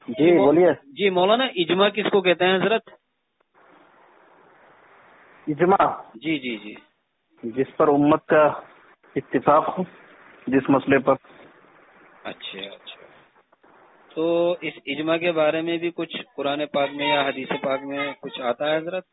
جی بولیے. جی مولانا، اجماع کس کو کہتے ہیں حضرت؟ اجماع جی جی جی. جس پر امت کا اتفاق ہو جس مسئلے پر. اچھا اچھا. تو اس اجماع کے بارے میں بھی کچھ قرآن پاک میں یا حدیث پاک میں کچھ آتا ہے حضرت؟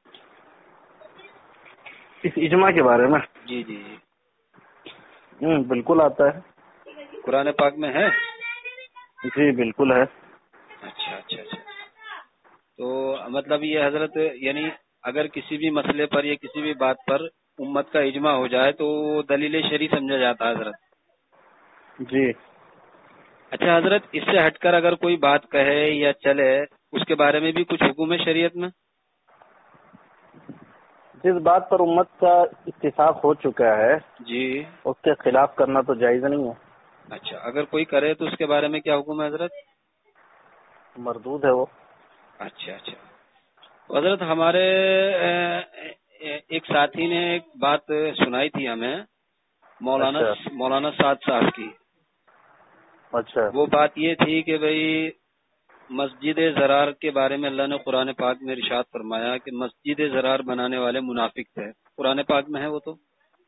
اس اجماع کے بارے میں جی جی جی. بالکل آتا ہے. قرآن پاک میں ہے؟ جی بالکل ہے. اچھا اچھا اچھا. تو مطلب یہ حضرت، یعنی اگر کسی بھی مسئلے پر یا کسی بھی بات پر امت کا اجماع ہو جائے تو دلیل شرعی سمجھا جاتا ہے حضرت؟ جی. اچھا حضرت، اس سے ہٹ کر اگر کوئی بات کہے یا چلے اس کے بارے میں بھی کچھ حکم ہے شریعت میں؟ جس بات پر امت کا اتفاق ہو چکا ہے جی. اس کے خلاف کرنا تو جائز نہیں ہے. اچھا، اگر کوئی کرے تو اس کے بارے میں کیا حکم ہے حضرت؟ مردود ہے وہ. اچھا اچھا. حضرت ہمارے ایک ساتھی نے ایک بات سنائی تھی ہمیں، مولانا سعد صاحب کی. اچھا. وہ بات یہ تھی کہ بھئی مسجد زرار کے بارے میں اللہ نے قرآن پاک میں ارشاد فرمایا کہ مسجد زرار بنانے والے منافق تھے. قرآن پاک میں ہے وہ تو.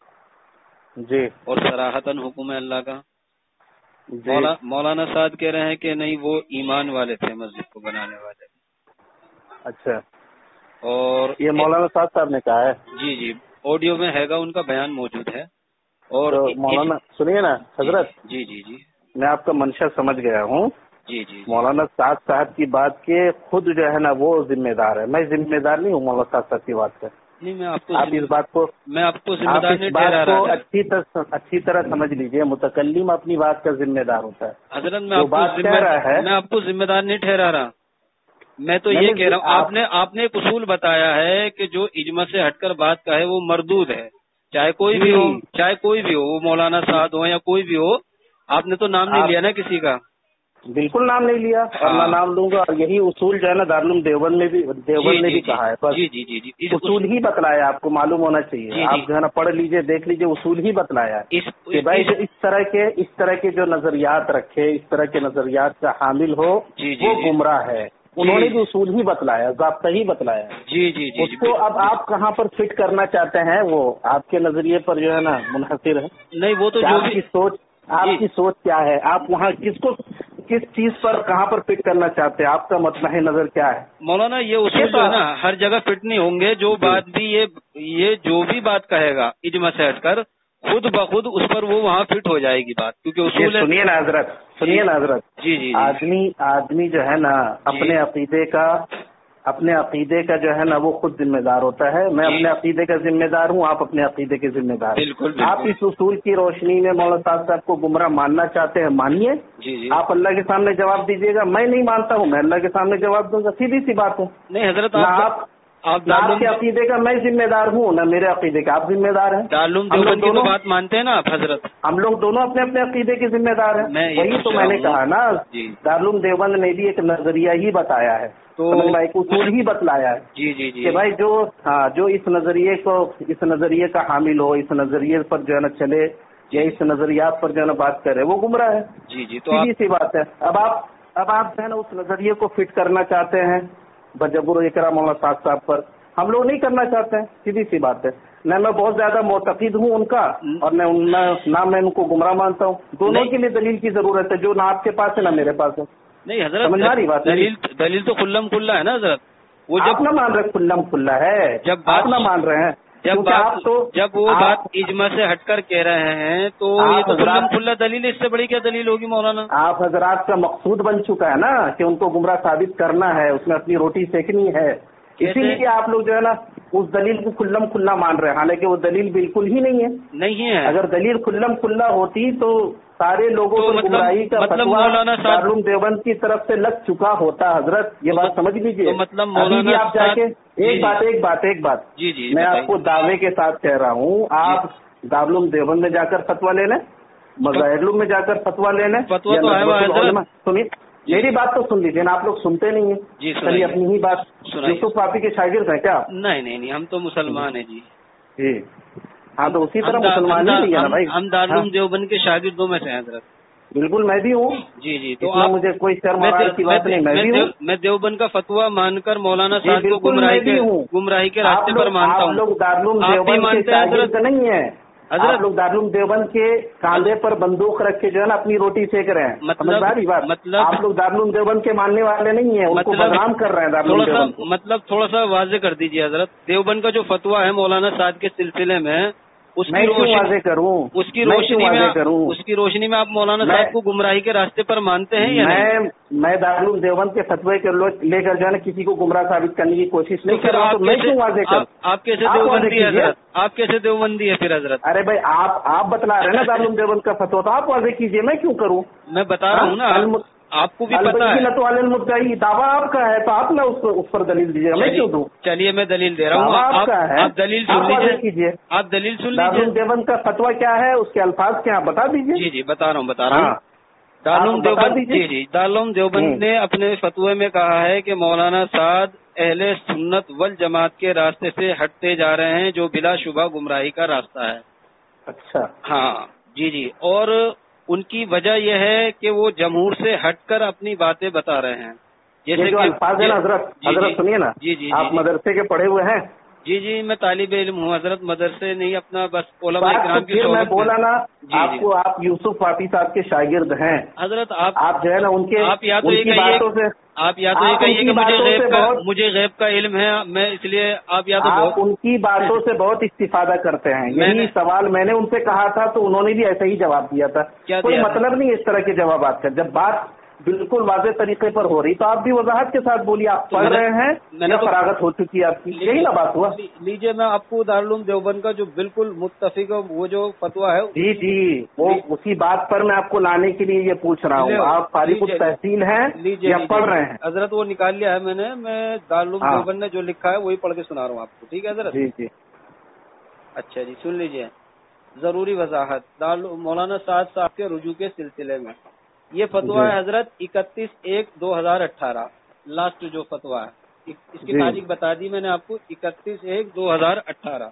جی. اور صراحتاً حکم ہے اللہ کا. جی. مولانا سعد کہہ رہے ہیں کہ نہیں، وہ ایمان والے تھے مسجد کو بنانے والے. اچھا. اور یہ مولانا صاحب نے کہا ہے؟ جی جی، آڈیو میں ہے گا، ان کا بیان موجود ہے. اور تو مولانا سنیے نا حضرت. جی جی جی. میں آپ کا منشا سمجھ گیا ہوں. جی جی. مولانا سعد صاحب کی بات کے خود جو ہے نا وہ ذمہ دار ہے. میں ذمہ دار نہیں ہوں مولانا سعد صاحب کی بات کا. نہیں، میں آپ اس بات کو ذمہ دار نہیں ٹھہرا رہا. اچھی طرح سمجھ لیجئے، متکلم اپنی بات کا ذمہ دار ہوتا ہے. حضرت میں آپ کو ذمہ دار نہیں ٹھہرا رہا. میں تو یہ کہہ رہا ہوں، آپ نے ایک اصول بتایا ہے کہ جو اجماع سے ہٹ کر بات کا ہے وہ مردود ہے، چاہے کوئی بھی ہو، وہ مولانا سعد ہو یا کوئی بھی ہو. آپ نے تو نام نہیں لیا نا کسی کا. بالکل نام نہیں لیا اور نہ نام لوں گا. اور یہی اصول جو ہے نا دارالعلوم دیوبند میں بھی کہا ہے. بس جی جی جی جی. اصول ہی بتلایا، آپ کو معلوم ہونا چاہیے. آپ جو ہے نا پڑھ لیجئے، دیکھ لیجئے، اصول ہی بتلایا ہے کہ بھائی جو اس طرح کے جو نظریات رکھے، اس طرح کے نظریات کا حامل ہو وہ گمراہ ہے. انہوں نے بھی اصول ہی بتلایا، ضابطہ ہی بتلایا. جی جی جی. اس کو اب آپ کہاں پر فٹ کرنا چاہتے ہیں وہ آپ کے نظریے پر جو ہے نا منحصر ہے. نہیں، وہ تو آپ کی سوچ کیا ہے، آپ وہاں کس چیز پر کہاں پر فٹ کرنا چاہتے ہیں، آپ کا مطمئن نظر کیا ہے؟ مولانا یہ اصول جو ہے نا ہر جگہ فٹ نہیں ہوں گے. جو بات بھی یہ جو بھی بات کہے گا اجماع سے ہٹ کر خود بخود اس پر وہ وہاں فٹ ہو جائے گی بات، کیونکہ اصول. سنیے نا حضرت. جی جی. آدمی جو ہے نا اپنے عقیدے کا جو ہے نا وہ خود ذمہ دار ہوتا ہے. میں اپنے عقیدے کا ذمہ دار ہوں، آپ اپنے عقیدے کے ذمہ دار. بالکل. آپ اس اصول کی روشنی میں مولانا صاحب کو گمراہ ماننا چاہتے ہیں، مانیے. جی. آپ اللہ کے سامنے جواب دیجیے گا. میں نہیں مانتا ہوں، میں اللہ کے سامنے جواب دوں گا. سیدھی سی بات ہے. نہیں حضرت، آپ کے عقیدے کا میں ذمہ دار ہوں، نہ میرے عقیدے کا آپ ذمہ دار ہیں. دارالعلوم دیوبند کی تو بات مانتے ہیں نا آپ حضرت. ہم لوگ دونوں اپنے اپنے عقیدے کے ذمہ دار ہیں. وہی تو میں نے کہا نا، دارالعلوم دیوبند نے بھی ایک نظریہ ہی بتایا ہے، تو ایک اصول ہی بتلایا ہے. جی جی جی. کہ بھائی جو اس نظریے کا حامل ہو، اس نظریے پر جو ہے نا چلے یا اس نظریات پر جو ہے نا بات کرے، وہ گمراہ ہے. جی جی. تو سیدھی سی بات ہے. اب آپ جو ہے نا اس نظریے کو فٹ کرنا چاہتے ہیں بجبر و اکرام مولانا صاحب پر. ہم لوگ نہیں کرنا چاہتے ہیں. سیدھی سی بات ہے. نہ میں بہت زیادہ معتقد ہوں ان کا، اور نہ میں ان کو گمراہ مانتا ہوں. دونوں کے لیے دلیل کی ضرورت ہے، جو نہ آپ کے پاس ہے نہ میرے پاس ہے. نہیں حضرت، دلیل تو کھلم کھلا ہے نا حضرت. وہ آپ نہ مان رہے کھلم کھلا ہے، جب آپ نہ مان رہے ہیں. جب وہ بات اجماع سے ہٹ کر کہہ رہے ہیں تو یہ تو کھلم کھلا دلیل ہے. اس سے بڑی کیا دلیل ہوگی مولانا؟ آپ حضرات کا مقصود بن چکا ہے نا کہ ان کو گمراہ ثابت کرنا ہے، اس میں اپنی روٹی سیکنی ہے. اسی لیے آپ لوگ جو ہے نا اس دلیل کو کھلم کھلا مان رہے ہیں، حالانکہ وہ دلیل بالکل ہی نہیں ہے. اگر دلیل کھلم کھلا ہوتی تو سارے لوگوں کو گمراہی کا فتویٰ دارالعلوم دیوبند کی طرف سے لگ چکا ہوتا. حضرت یہ بات سمجھ لیجیے. ابھی بھی آپ جا کے ایک بات میں آپ کو دعوے کے ساتھ کہہ رہا ہوں، آپ دارالعلوم دیوبند میں جا کر فتویٰ لے لیں، مظاہر میں جا کر فتویٰ لے لیں. سنیے میری بات تو سن لیجیے نا، آپ لوگ سنتے نہیں ہیں. جی چلیے اپنی ہی بات. یوسف پاپی کے شاگرد ہیں کیا؟ نہیں، ہم تو مسلمان ہیں جی. جی ہاں، تو اسی طرح مسلمان ہی ہے نا بھائی. ہم دارالعلوم دیوبند کے شاگردوں میں سے ہیں حضرت. بالکل میں بھی ہوں جی جی، تو آپ مجھے کوئی شرم حیا کی بات نہیں، میں بھی ہوں. میں دیوبند کا فتویٰ مان کر مولانا صاحب کو گمراہی کے راستے پر مانتا ہوں. آپ لوگ دارالعلوم دیوبند کے شاگرد نہیں ہیں حضرت، لوگ دارالعلوم دیوبند کے کاندھے پر بندوق رکھ کے جو ہے نا اپنی روٹی سیک رہے ہیں. مطلب آپ لوگ دارالعلوم دیوبند کے ماننے والے نہیں ہیں، ان کو بدنام کر رہے ہیں دارالعلوم دیوبند. مطلب تھوڑا سا واضح کر دیجیے حضرت، دیوبند کا جو فتویٰ ہے مولانا صاحب کے سلسلے میں اس کی روشنی میں آپ مولانا صاحب کو گمراہی کے راستے پر مانتے ہیں یا نہیں؟ میں دارالعلوم دیوبند کے فتوے کے لے کر جو ہے نا کسی کو گمراہ ثابت کرنے کی کوشش نہیں کر رہا ہوں. میں کیوں واضح کروں؟ آپ کیسے دیوبندی ہے حضرت؟ آپ کیسے دیوبندی ہے پھر حضرت؟ ارے بھائی آپ بتلا رہے ہیں نا دارالعلوم دیوبند کا فتوا، تو آپ واضح کیجیے، میں کیوں کروں؟ میں بتا رہا ہوں نا، آپ کو بھی پتا ہے المدعی دعویٰ آپ کا ہے تو آپ نا اس پر دلیل دیجیے، میں کیوں دوں؟ چلیے میں دلیل دے رہا ہوں، آپ دلیل سن لیجیے. آپ دلیل سن لیجیے. دارالعلوم دیوبند کا فتویٰ کیا ہے، اس کے الفاظ کیا بتا دیجیے. جی جی بتا رہا ہوں. دارالعلوم دیوبند دارالعلوم دیوبند نے اپنے فتوے میں کہا ہے کہ مولانا سعد اہل سنت والجماعت کے راستے سے ہٹتے جا رہے ہیں، جو بلا شبہ گمراہی کا راستہ ہے. اچھا ہاں جی جی، اور ان کی وجہ یہ ہے کہ وہ جمہور سے ہٹ کر اپنی باتیں بتا رہے ہیں. جیسے جو الفاظ ہے نا حضرت سنیے نا، آپ مدرسے کے پڑھے ہوئے ہیں؟ جی جی، میں طالب علم ہوں حضرت، مدرسے نہیں، اپنا بس علماء کرام کی میں بولا نا آپ کو، آپ یوسف فاطی صاحب کے شاگرد ہیں حضرت. آپ جو ہے نا ان کے آپ یا تو یہ کہیے کہ مجھے غیب کا علم ہے، میں اس لیے آپ یا تو ان کی باتوں سے بہت استفادہ کرتے ہیں. یہی سوال میں نے ان سے کہا تھا تو انہوں نے بھی ایسا ہی جواب دیا تھا. کوئی مطلب نہیں اس طرح کے جوابات کا. جب بات بالکل واضح طریقے پر ہو رہی تو آپ بھی وضاحت کے ساتھ بولیے. آپ پڑھ رہے ہیں یا فراغت ہو چکی ہے آپ کی؟ یہی نا بات ہوا. لیجیے میں آپ کو دارالعلوم دیوبند کا جو بالکل متفق وہ جو فتویٰ ہے، جی وہ اسی بات پر میں آپ کو لانے کے لیے یہ پوچھ رہا ہوں. آپ فارغ التحصیل ہیں یا پڑھ رہے ہیں؟ حضرت وہ نکال لیا ہے میں نے، دارالعلوم دیوبند نے جو لکھا ہے وہی پڑھ کے سنا رہا ہوں آپ کو. ٹھیک ہے حضرت؟ جی. اچھا جی، سن لیجیے. ضروری وضاحت مولانا سعد صاحب کے رجوع کے سلسلے میں. یہ فتویٰ ہے حضرت 31/1/2018، لاسٹ جو فتویٰ ہے اس کی تاریخ بتا دی میں نے آپ کو، 31/1/2018.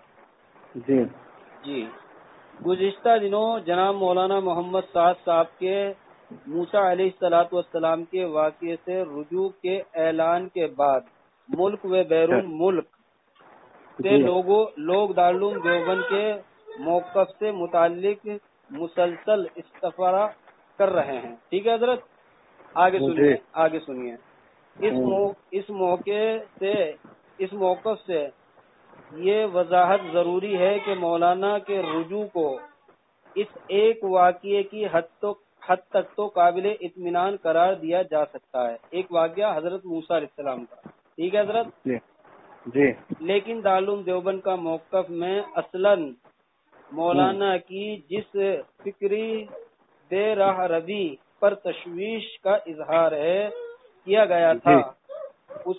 جی گزشتہ دنوں جناب مولانا محمد سعد صاحب کے موسیٰ علیہ الصلوۃ والسلام کے واقعے سے رجوع کے اعلان کے بعد ملک و بیرون ملک سے لوگ دارالعلوم دیوبند کے موقف سے متعلق مسلسل استفسار کر رہے ہیں. ٹھیک ہے حضرت؟ آگے سنیے. اس موقف سے یہ وضاحت ضروری ہے کہ مولانا کے رجوع کو اس ایک واقعے کی حد تک تو قابل اطمینان قرار دیا جا سکتا ہے. ایک واقعہ حضرت موسیٰ علیہ السلام کا. ٹھیک ہے حضرت؟ جی. لیکن دارالعلوم دیوبند کا موقف میں اصلاً مولانا کی جس فکری بے راہ روی پر تشویش کا اظہار کیا گیا تھا اس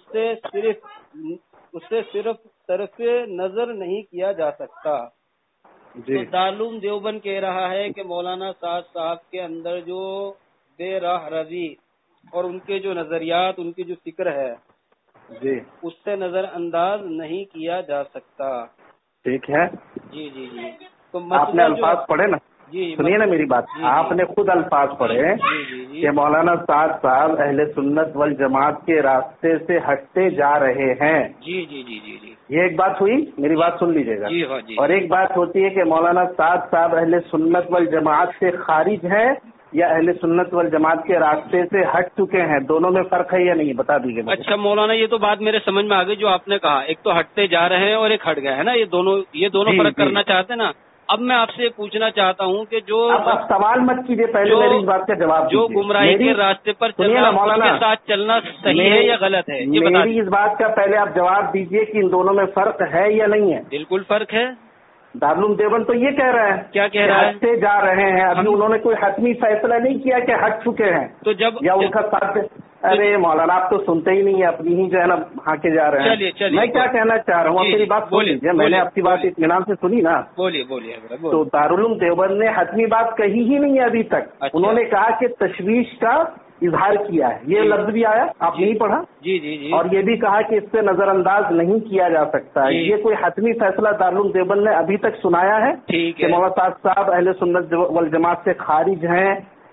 سے صرف طرف نظر نہیں کیا جا سکتا. تو دارالعلوم دیوبند کہہ رہا ہے کہ مولانا سعد صاحب کے اندر جو بے راہ روی اور ان کے جو نظریات، ان کی جو فکر ہے اس سے نظر انداز نہیں کیا جا سکتا. ٹھیک ہے. جی. تو آپ نے الفاظ پڑھے نا؟ سنیے نا میری بات. آپ نے خود الفاظ پڑھے کہ مولانا سعد صاحب اہل سنت والجماعت کے راستے سے ہٹتے جا رہے ہیں. جی. یہ ایک بات ہوئی، میری بات سن لیجیے گا. اور ایک بات ہوتی ہے کہ مولانا سعد صاحب اہل سنت والجماعت سے خارج ہیں یا اہل سنت والجماعت کے راستے سے ہٹ چکے ہیں. دونوں میں فرق ہے یا نہیں، بتا دیجیے. اچھا مولانا، یہ تو بات میرے سمجھ میں آ گئی جو آپ نے کہا. ایک تو ہٹتے جا رہے ہیں اور ایک ہٹ گئے ہے نا، یہ دونوں فرق کرنا چاہتے ہیں نا. اب میں آپ سے پوچھنا چاہتا ہوں کہ جو سوال مت کیجیے، پہلے میری اس بات کا جواب جو گمراہی کے راستے پر مولانا کے ساتھ چلنا صحیح ہے یا غلط ہے؟ میری اس بات کا پہلے آپ جواب دیجیے کہ ان دونوں میں فرق ہے یا نہیں ہے. بالکل فرق ہے. دارالعلوم دیوبند تو یہ کہہ رہا ہے. کیا کہہ رہا ہے؟ ہٹتے جا رہے ہیں. ابھی انہوں نے کوئی حتمی فیصلہ نہیں کیا کہ ہٹ چکے ہیں تو جب یا ان کا ساتھ. ارے مولانا آپ تو سنتے ہی نہیں ہیں، اپنی ہی جو ہے نا ہانکے جا رہے ہیں. میں کیا کہنا چاہ رہا ہوں، آپ میری بات سن لیجیے. میں نے آپ کی بات اطمینان سے سنی نا. بولیے. تو دارالعلوم دیوبند نے حتمی بات کہی ہی نہیں ہے ابھی تک. انہوں نے کہا کہ تشویش کا اظہار کیا ہے. یہ لفظ بھی آیا، آپ نہیں پڑھا؟ جی. اور یہ بھی کہا کہ اس سے نظر انداز نہیں کیا جا سکتا. یہ کوئی حتمی فیصلہ دارالعلوم دیوبند نے ابھی تک سنایا ہے کہ مولانا صاحب اہل سنت والجماعت سے خارج ہیں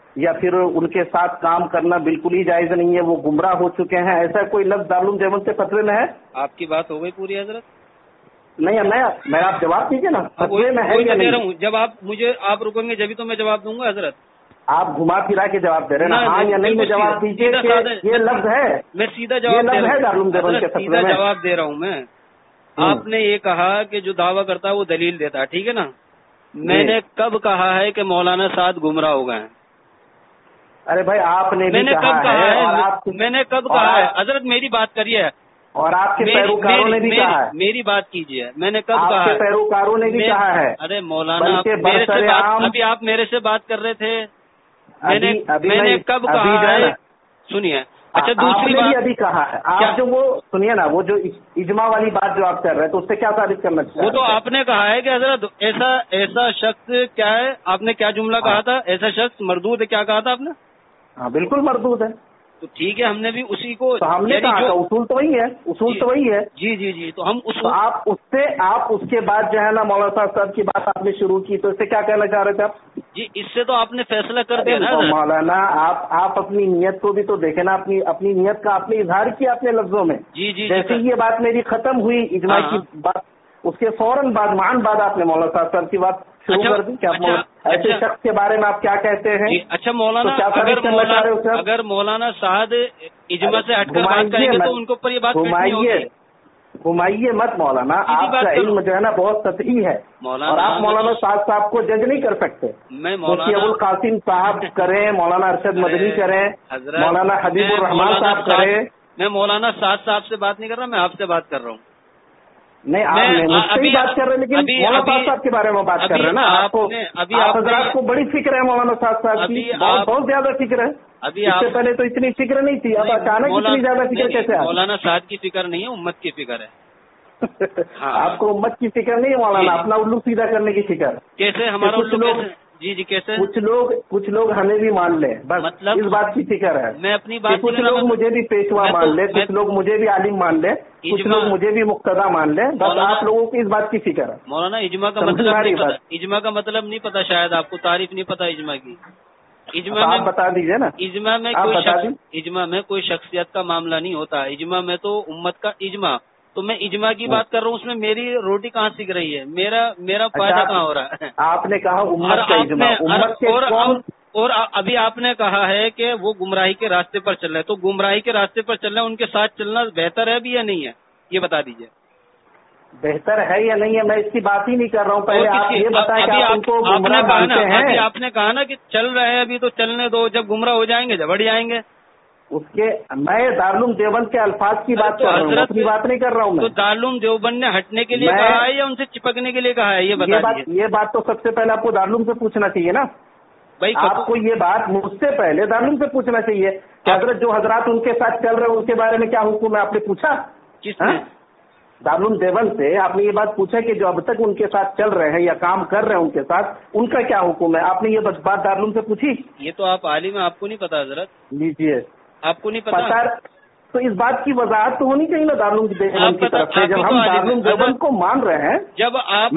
یا پھر ان کے ساتھ کام کرنا بالکل ہی جائز نہیں ہے، وہ گمراہ ہو چکے ہیں، ایسا کوئی لفظ دارالعلوم دیوبند کے فتوے میں ہے؟ آپ کی بات ہو گئی پوری حضرت؟ نہیں، میں آپ جواب دیجیے نا، فتوے میں ہے یا نہیں؟ جب آپ رکیں گے جبھی تو میں جواب دوں گا حضرت. آپ گھما پھرا کے جواب دے رہے ہیں نا، ہاں یا نہیں میں جواب دیجیے کہ یہ لفظ ہے. میں سیدھا جواب دے رہا ہوں، سیدھا جواب دے رہا ہوں میں. آپ نے یہ کہا کہ جو دعویٰ کرتا ہے وہ دلیل دیتا ہے، ٹھیک ہے نا. میں نے کب کہا ہے کہ مولانا سعد گمراہ ہو گئے ہیں؟ ارے بھائی آپ نے میں نے کب کہا ہے؟ میں نے کب کہا ہے حضرت؟ میری بات کریے. اور آپ کے پیروکاروں نے بھی کہا ہے. میری بات کیجیے. میں نے کب کہا ہے؟ پیروکاروں نے بھی کہا ہے. ارے مولانا ابھی آپ میرے سے بات کر رہے تھے. میں نے کب کہا ہے؟ سنیے. اچھا دوسری بات ابھی کہا ہے آپ جو وہ سنیے نا، وہ جو اجماع والی بات جو آپ کر رہے ہیں تو اس سے کیا ثابت کرنا چاہیے؟ وہ تو آپ نے کہا ہے کہ حضرت ایسا شخص کیا ہے؟ آپ نے کیا جملہ کہا تھا؟ ایسا شخص مردود ہے، کیا کہا تھا آپ نے؟ ہاں بالکل مردود ہے. تو ٹھیک ہے، ہم نے بھی اسی کو ہم نے کہا تھا، اصول تو وہی ہے، اصول تو وہی ہے. جی تو ہم آپ اس کے بعد جو ہے نا مولانا صاحب کی بات آپ نے شروع کی، تو اس سے کیا کہنا چاہ رہے تھے آپ؟ جی اس سے تو آپ نے فیصلہ کر دیا نا مولانا. آپ اپنی نیت کو بھی تو دیکھیں نا، اپنی نیت کا آپ نے اظہار کیا اپنے لفظوں میں. جی جیسے یہ بات میری ختم ہوئی اجماع کی بات، اس کے فوراً بعد آپ نے مولانا صاحب کی بات شروع کر دی. کیا ایسے شخص کے بارے میں آپ کیا کہتے ہیں؟ اچھا مولانا، اگر مولانا سعد اجماع سے ہٹ کر بات کریں گے تو ان کے اوپر یہ بات گھمائیے مت مولانا. آپ کا علم جو ہے نا بہت سطحی ہے، اور آپ مولانا سعد صاحب کو جج نہیں کر سکتے. میں مفتی ابوالقاسم صاحب کریں، مولانا ارشد مدنی کریں، مولانا حبیب الرحمان صاحب کریں. میں مولانا سعد صاحب سے بات نہیں کر رہا، میں آپ سے بات کر رہا ہوں. نہیں آپ مجھ سے بھی بات کر رہے ہیں، لیکن مولانا سعد صاحب کے بارے میں بات کر رہے ہیں نا. آپ حضرات کو بڑی فکر ہے مولانا سعد صاحب کی، بہت زیادہ فکر ہے. اس سے پہلے تو اتنی فکر نہیں تھی، اب اچانک اتنی زیادہ فکر کیسے آئی؟ مولانا سعد کی فکر نہیں ہے، امت کی فکر ہے. آپ کو امت کی فکر نہیں ہے مولانا، اپنا الو سیدھا کرنے کی فکر. کیسے ہمارا الو؟ جی کیسے؟ کچھ لوگ ہمیں بھی مان لیں، بس اس بات کی فکر ہے. میں اپنی بات، کچھ لوگ مجھے بھی پیشوا مان لیں، کچھ لوگ مجھے بھی عالم مان لیں، کچھ لوگ مجھے بھی مقتدا مان لیں، بس آپ لوگوں کو اس بات کی فکر ہے. مولانا اجماع کا مطلب نہیں پتا، شاید آپ کو تعریف نہیں پتا اجماع کی. اجماع آپ بتا دیجیے نا. اجماع میں کوئی شخصیت کا معاملہ نہیں ہوتا. اجماع میں تو امت کا اجماع. تو میں اجماع کی بات کر رہا ہوں، اس میں میری روٹی کہاں سیکھ رہی ہے؟ میرا فائدہ کہاں ہو رہا ہے؟ آپ نے کہا امت کا اجماع، اور ابھی آپ نے کہا ہے کہ وہ گمراہی کے راستے پر چل رہے ہیں. تو گمراہی کے راستے پر چل رہے ہیں، ان کے ساتھ چلنا بہتر ہے بھی یا نہیں ہے؟ یہ بتا دیجیے. بہتر ہے یا نہیں ہے میں اس کی بات ہی نہیں کر رہا ہوں. پہلے آپ یہ بتائیں کہ آپ ان کو گمراہ مانتے ہیں. ابھی آپ نے کہا نا کہ چل رہے ہیں، ابھی تو چلنے دو، جب گمراہ ہو جائیں گے جب ہٹ جائیں گے. میں دارالعلوم دیوبند کے الفاظ کی بات کر رہا ہوں، اپنی بات نہیں کر رہا ہوں. تو دارالعلوم دیوبند نے ہٹنے کے لیے کہا ہے یا ان سے چپکنے کے لیے کہا ہے؟ یہ بتائیے. یہ بات تو سب سے پہلے آپ کو دارالعلوم سے پوچھنا چاہیے نا. آپ کو یہ بات مجھ سے پہلے دارالعلوم سے پوچھنا چاہیے کہ حضرت جو حضرات ان کے ساتھ چل رہے ہیں ان کے بارے میں کیا حکم ہے؟ آپ نے پوچھا دارالعلوم دیوبند سے؟ آپ نے یہ بات پوچھا کہ جو اب تک ان کے ساتھ چل رہے ہیں یا کام کر رہے ہیں ان کے ساتھ، ان کا کیا حکم ہے؟ آپ نے یہ بات دارالعلوم سے پوچھی؟ یہ تو آپ عالم ہیں، آپ کو نہیں پتا حضرت. لیجیے، آپ کو نہیں پتا تو اس بات کی وضاحت تو ہونی چاہیے نا دارالعلوم دیوبند کی طرف سے. جب ہم دارالعلوم دیوبند کو مان رہے ہیں، جب آپ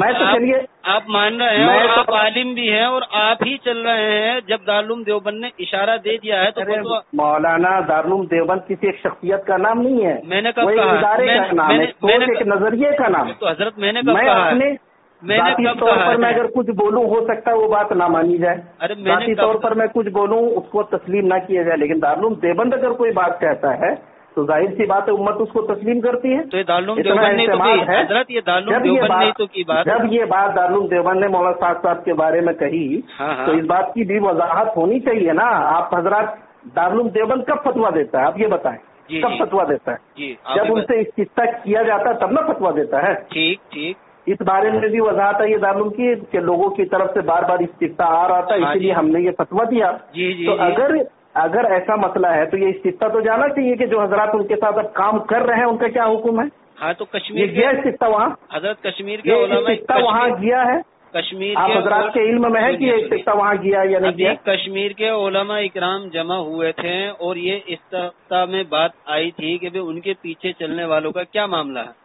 مان رہے ہیں اور آپ عالم بھی ہیں اور آپ ہی چل رہے ہیں، جب دارالعلوم دیوبند نے اشارہ دے دیا ہے تو مولانا دارالعلوم دیوبند کسی ایک شخصیت کا نام نہیں ہے، میں نے کب کہا؟ ادارے کا نام ہے، ایک نظریے کا نام. تو حضرت میں نے کب کہا؟ ذاتی طور پر میں اگر کچھ بولوں ہو سکتا ہے وہ بات نہ مانی جائے. ذاتی طور پر میں کچھ بولوں اس کو تسلیم نہ کیا جائے، لیکن دارالعلوم دیوبند اگر کوئی بات کہتا ہے تو ظاہر سی بات ہے امت اس کو تسلیم کرتی ہے. تو یہ دارالعلوم دیوبند نے تو کی حضرت، یہ دارالعلوم دیوبند نے تو کی بات. جب یہ بات دارالعلوم دیوبند نے مولانا صاحب کے بارے میں کہی تو اس بات کی بھی وضاحت ہونی چاہیے نا. آپ حضرات دارالعلوم دیوبند کب فتوا دیتا ہے؟ آپ یہ بتائیں کب فتوا دیتا ہے؟ جب ان سے استفتاء کیا جاتا ہے تب نہ فتوا دیتا ہے. ٹھیک. اس بارے میں بھی وضاحت ہے یہ دارالعلوم کی کہ لوگوں کی طرف سے بار بار استفتاء آ رہا تھا، اسی لیے ہم نے یہ فتوا دیا. تو اگر ایسا مسئلہ ہے تو یہ استفتاء تو جانا چاہیے کہ جو حضرات ان کے ساتھ اب کام کر رہے ہیں ان کا کیا حکم ہے. ہاں تو کشمیر گیا استفتاء وہاں، حضرت کشمیر کے علماء وہاں گیا ہے. کشمیر آپ حضرات کے علم میں ہے کہ یہ استفتاء وہاں گیا یا نہیں گیا؟ کشمیر کے علماء اکرام جمع ہوئے تھے اور یہ استفتاء میں بات آئی تھی کہ ان کے پیچھے چلنے والوں کا کیا معاملہ ہے.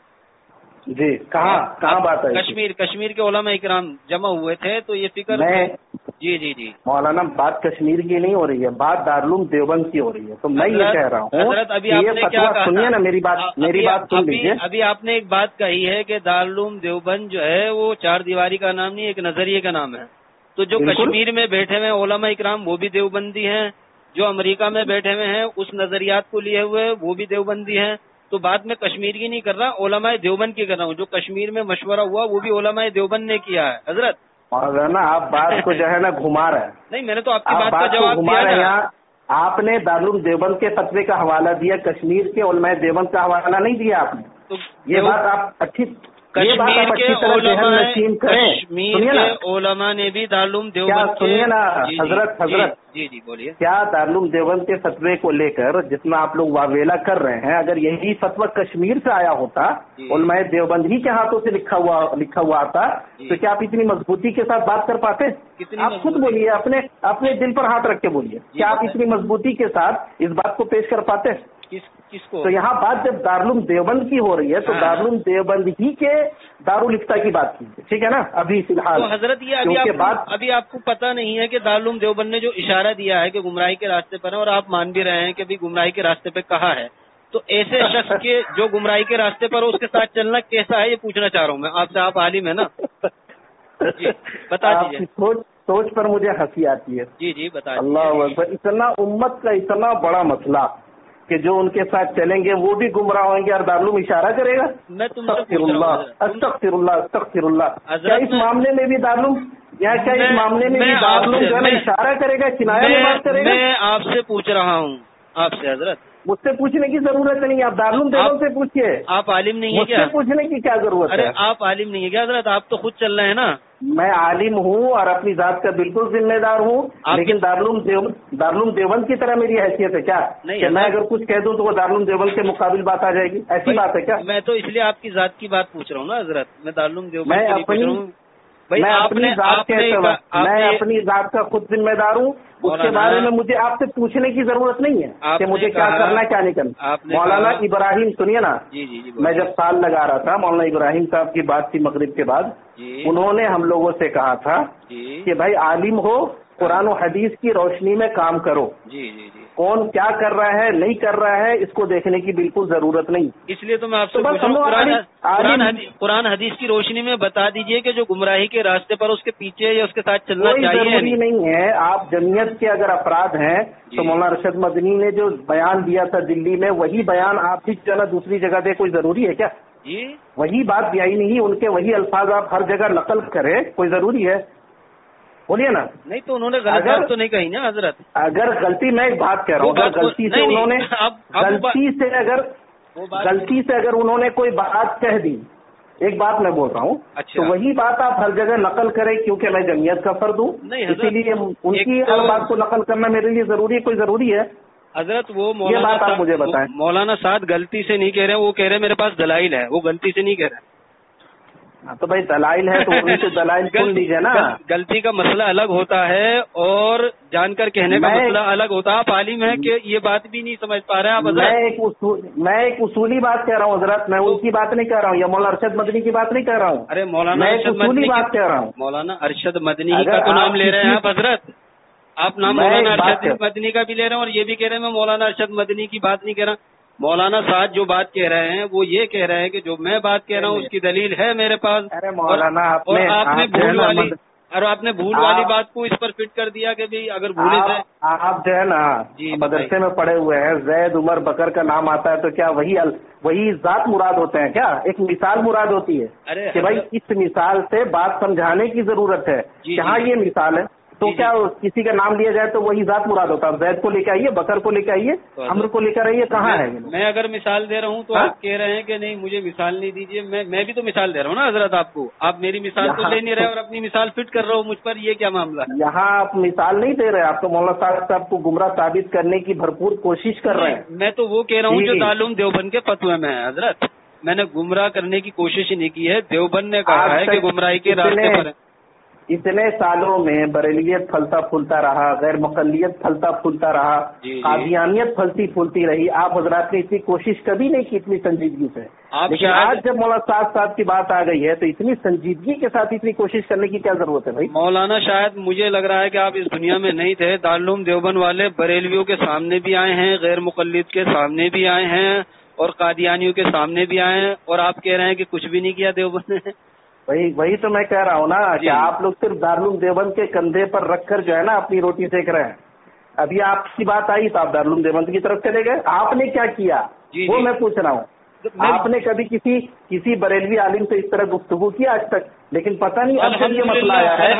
جی کہاں بات ہے؟ کشمیر کے علماء اکرام جمع ہوئے تھے تو یہ فکر جی جی جی مولانا بات کشمیر کی نہیں ہو رہی ہے، بات دارالعلوم دیوبند کی ہو رہی ہے. تو میں یہ کہہ رہا ہوں حضرت ابھی آپ نے کیا کہا، سنیے نا میری بات سن لیجیے. ابھی آپ نے ایک بات کہی ہے کہ دارالعلوم دیوبند جو ہے وہ چار دیواری کا نام نہیں، ایک نظریے کا نام ہے. تو جو کشمیر میں بیٹھے ہوئے علماء اکرام وہ بھی دیوبندی ہیں، جو امریکہ میں بیٹھے ہوئے ہیں اس نظریات کو لیے ہوئے وہ بھی دیوبندی ہیں. تو بات میں کشمیر کی نہیں کر رہا، علماء دیوبند کی کر رہا ہوں. جو کشمیر میں مشورہ ہوا وہ بھی علماء دیوبند نے کیا ہے. حضرت مولانا آپ بات کو جو ہے نا گھما رہے ہیں. نہیں، میں نے تو آپ کی بات کا جواب دیا نا. آپ نے دارالعلوم دیوبند کے فتوے کا حوالہ دیا، کشمیر کے علماء دیوبند کا حوالہ نہیں دیا آپ نے. تو یہ بات آپ اچھی کشمیر کے علماء نے بھی دارالعلوم دیوبند سنیے نا حضرت جی جی بولیے. کیا دارالعلوم دیوبند کے فتوے کو لے کر جس میں آپ لوگ واویلا کر رہے ہیں، اگر یہی فتویٰ کشمیر سے آیا ہوتا، علماء دیوبند ہی کے ہاتھوں سے لکھا ہوا آتا، تو کیا آپ اتنی مضبوطی کے ساتھ بات کر پاتے؟ آپ خود بولیے، اپنے دل پر ہاتھ رکھ کے بولیے، کیا آپ اتنی مضبوطی کے ساتھ اس بات کو پیش کر پاتے؟ کس کو؟ تو یہاں بات جب دارالعلوم دیوبند کی ہو رہی ہے تو دارالعلوم دیوبند ہی کے دارالفتہ کی بات کیجیے، ٹھیک ہے نا. ابھی فی الحال حضرت یہ ابھی آپ کو پتہ نہیں ہے کہ دارالعلوم دیوبند نے جو اشارہ دیا ہے کہ گمراہی کے راستے پر ہے، اور آپ مان بھی رہے ہیں کہ بھی گمراہی کے راستے پہ کہا ہے، تو ایسے شخص کے جو گمراہی کے راستے پر ہو اس کے ساتھ چلنا کیسا ہے یہ پوچھنا چاہ رہا ہوں میں آپ سے. آپ عالم ہے نا، جی بتا دیجیے. سوچ پر مجھے ہنسی آتی ہے. جی جی بتا. اللہ اکبر، اتنا امت کا اتنا بڑا مسئلہ کہ جو ان کے ساتھ چلیں گے وہ بھی گمراہ ہوئیں گے اور دارالعلوم اشارہ کرے گا. میں تم سے پوچھ رہا ہوں، استغفر اللہ. کیا اس معاملے میں بھی دارالعلوم جو ہے نا اشارہ کرے گا، کنایہ میں بات کرے گا؟ میں آپ سے پوچھ رہا ہوں، آپ سے حضرت. مجھ سے پوچھنے کی ضرورت نہیں، آپ دارالعلوم دیوبند سے پوچھیے. آپ عالم نہیں ہے کیا؟ مجھ سے پوچھنے کی کیا ضرورت ہے؟ آپ عالم نہیں ہے کیا حضرت؟ آپ تو خود چل رہے ہیں نا. میں عالم ہوں اور اپنی ذات کا بالکل ذمہ دار ہوں، لیکن دارالعلوم دیوبند کی طرح میری حیثیت ہے کیا کہ میں اگر کچھ کہہ دوں تو وہ دارالعلوم دیوبند کے مقابل بات آ جائے گی؟ ایسی بات ہے کیا؟ میں تو اس لیے آپ کی ذات کی بات پوچھ رہا ہوں نا حضرت. میں دارالعلوم دیوبند میں اپنی ذات کا خود ذمہ دار ہوں. اس کے بارے میں مجھے آپ سے پوچھنے کی ضرورت نہیں ہے کہ مجھے کیا کرنا ہے کیا نہیں کرنا. مولانا ابراہیم سنیے نا، میں جب سال لگا رہا تھا مولانا ابراہیم صاحب کی بات تھی مغرب کے بعد، انہوں نے ہم لوگوں سے کہا تھا کہ بھائی عالم ہو، قرآن و حدیث کی روشنی میں کام کرو. کون کیا کر رہا ہے نہیں کر رہا ہے اس کو دیکھنے کی بالکل ضرورت نہیں. اس لیے تو میں آپ سے پوچھ رہا ہوں قرآن حدیث کی روشنی میں بتا دیجئے کہ جو گمراہی کے راستے پر اس کے پیچھے یا اس کے ساتھ چلنا چاہیے. ضروری نہیں ہے. آپ جمعیت کے اگر افراد ہیں تو مولانا ارشد مدنی نے جو بیان دیا تھا دلی میں، وہی بیان آپ بھی جو ہے نا دوسری جگہ دے، کوئی ضروری ہے کیا؟ وہی بات بھی آئی نہیں، ان کے وہی الفاظ آپ ہر جگہ نقل کریں، کوئی ضروری ہے؟ بولیے نا. نہیں تو انہوں نے غلط بات تو نہیں کہی نا حضرت. اگر غلطی، میں ایک بات کہہ رہا ہوں، اگر غلطی سے انہوں نے غلطی سے اگر انہوں نے کوئی بات کہہ دی، ایک بات میں بول رہا ہوں، تو وہی بات آپ ہر جگہ نقل کریں، کیونکہ میں جمعیت کا فرد ہوں، اسی لیے ان کی ہر بات کو نقل کرنا میرے لیے ضروری ہے. کوئی ضروری ہے حضرت؟ وہ یہ بات آپ مجھے بتائیں. مولانا سعد غلطی سے نہیں کہہ رہے، وہ کہہ رہے میرے پاس دلائل ہے، وہ غلطی سے نہیں کہہ رہے. تو بھائی دلائل ہے تو ان سے دلائل سن لیجیے نا. غلطی کا مسئلہ الگ ہوتا ہے اور جان کر کہنے کا مسئلہ الگ ہوتا ہے. آپ عالم ہیں کہ یہ بات بھی نہیں سمجھ پا رہے ہیں آپ. میں ایک اصولی بات کہہ رہا ہوں حضرت، میں ان کی بات نہیں کہہ رہا ہوں یا مولانا ارشد مدنی کی بات نہیں کہہ رہا ہوں. ارے مولانا اصولی بات کہہ رہا ہوں. مولانا ارشد مدنی کا تو نام لے رہے ہیں آپ حضرت. آپ نام مولانا ارشد مدنی کا بھی لے رہے ہیں اور یہ بھی کہہ رہے ہیں میں مولانا ارشد مدنی کی بات نہیں کہہ رہا. مولانا صاحب جو بات کہہ رہے ہیں وہ یہ کہہ رہے ہیں کہ جو میں بات کہہ رہا ہوں اس کی دلیل ہے میرے پاس. ارے مولانا آپ نے بھول والی بات کو اس پر فٹ کر دیا کہ بھی اگر بھولے سے آپ جو ہے نا مدرسے میں پڑے ہوئے ہیں، زید عمر بکر کا نام آتا ہے تو کیا وہی ذات مراد ہوتے ہیں کیا؟ ایک مثال مراد ہوتی ہے کہ بھائی اس مثال سے بات سمجھانے کی ضرورت ہے. کہاں یہ مثال ہے تو کیا کسی کا نام لیا جائے تو وہی ذات مراد ہوتا ہے. زید کو لے کے آئیے، بکر کو لے کے آئیے، عمر کو لے کر آئیے، کہاں ہے؟ میں اگر مثال دے رہا ہوں تو آپ کہہ رہے ہیں کہ نہیں مجھے مثال نہیں دیجیے. میں بھی تو مثال دے رہا ہوں نا حضرت آپ کو. آپ میری مثال تو لے نہیں رہے اور اپنی مثال فٹ کر رہا ہوں مجھ پر، یہ کیا معاملہ ہے؟ یہاں آپ مثال نہیں دے رہے، آپ تو مولانا صاحب کو گمراہ ثابت کرنے کی بھرپور کوشش کر رہے ہیں. میں تو وہ کہہ رہا ہوں جو دارالعلوم دیوبند کے فتوے میں ہے حضرت. میں نے گمراہ کرنے کی کوشش ہی نہیں کی ہے. دیوبند نے کہا ہے کہ گمراہی کے راستے پر اتنے سالوں میں بریلیت پھلتا پھولتا رہا، غیر مقلیت پھلتا پھولتا رہا، قادیانیت پھلتی پھولتی رہی. آپ حضرات نے اتنی کوشش کبھی نہیں کی اتنی سنجیدگی سے، لیکن آج جب مولانا سعد صاحب کی بات آ گئی ہے تو اتنی سنجیدگی کے ساتھ اتنی کوشش کرنے کی کیا ضرورت ہے بھائی؟ مولانا شاید مجھے لگ رہا ہے کہ آپ اس دنیا میں نہیں تھے. دارالعلوم دیوبند والے بریلویوں کے سامنے بھی آئے ہیں، غیر مقلد کے سامنے بھی آئے ہیں اور قادیانیوں کے سامنے بھی آئے ہیں، اور آپ کہہ رہے ہیں کہ کچھ بھی نہیں کیا دیوبند نے. وہی تو میں کہہ رہا ہوں نا کہ آپ لوگ صرف دارالعلوم دیوبند کے کندھے پر رکھ کر جو ہے نا اپنی روٹی سیک رہے ہیں. ابھی آپ کی بات آئی تو آپ دارالعلوم دیوبند کی طرف چلے گئے. آپ نے کیا کیا وہ میں پوچھ رہا ہوں. آپ نے کبھی کسی بریلوی عالم سے اس طرح گفتگو کی آج تک؟ لیکن پتہ نہیں اب جب یہ مسئلہ آیا ہے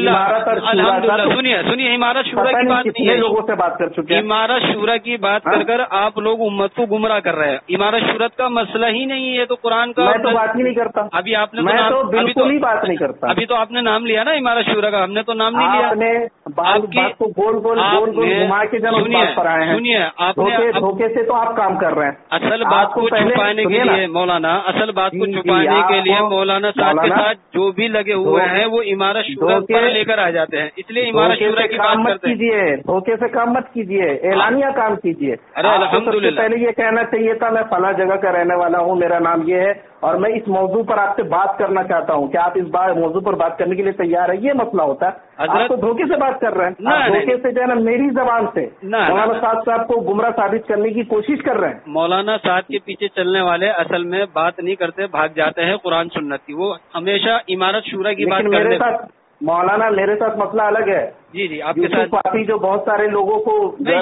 سنیے عمارت شورا کی بات کتنے لوگوں سے بات کر چکے ہیں. عمارت شورا کی بات کر آپ لوگ امت کو گمراہ کر رہے ہیں. عمارت شورت کا مسئلہ ہی نہیں ہے تو قرآن کا. میں تو بات ہی نہیں کرتا. ابھی آپ نے میں تو بالکل ہی بات نہیں کرتا. ابھی تو آپ نے نام لیا نا عمارت شورا کا، ہم نے تو نام نہیں لیا. آپ نے بات کو گول گول گھما کے جب بات پر آئے ہیں. سنیے آپ دھوکے سے تو آپ کام کر رہے ہیں. اصل بات کو چھپانے کے لیے مولانا، اصل بات کو چھپانے کے لیے مولانا صاحب کے ساتھ جو بھی لگے ہوئے ہیں وہ عمارت شورا پر لے کر آ جاتے ہیں، اس لیے عمارت شورا کی بات کرتے ہیں. دھوکے سے کام مت کیجیے، اعلانیہ کام کیجیے. الحمدللہ پہلے یہ کہنا چاہیے تھا میں فلاں جگہ کا رہنے والا ہوں، میرا نام یہ ہے اور میں اس موضوع پر آپ سے بات کرنا چاہتا ہوں. کیا آپ اس موضوع پر بات کرنے کے لیے تیار ہے؟ یہ مسئلہ ہوتا ہے. آپ تو دھوکے سے بات کر رہے ہیں، دھوکے سے جو ہے نا میری زبان سے مولانا سعد صاحب کو گمراہ ثابت کرنے کی کوشش کر رہے ہیں. مولانا سعد کے پیچھے چلنے والے اصل میں بات نہیں کرتے، بھاگ جاتے ہیں قرآن سنت کی. وہ ہمیشہ عمارت شورا کی بات کرتے ہیں. مولانا میرے ساتھ مسئلہ الگ ہے. جی آپ کے ساتھ وادی جو بہت سارے لوگوں کو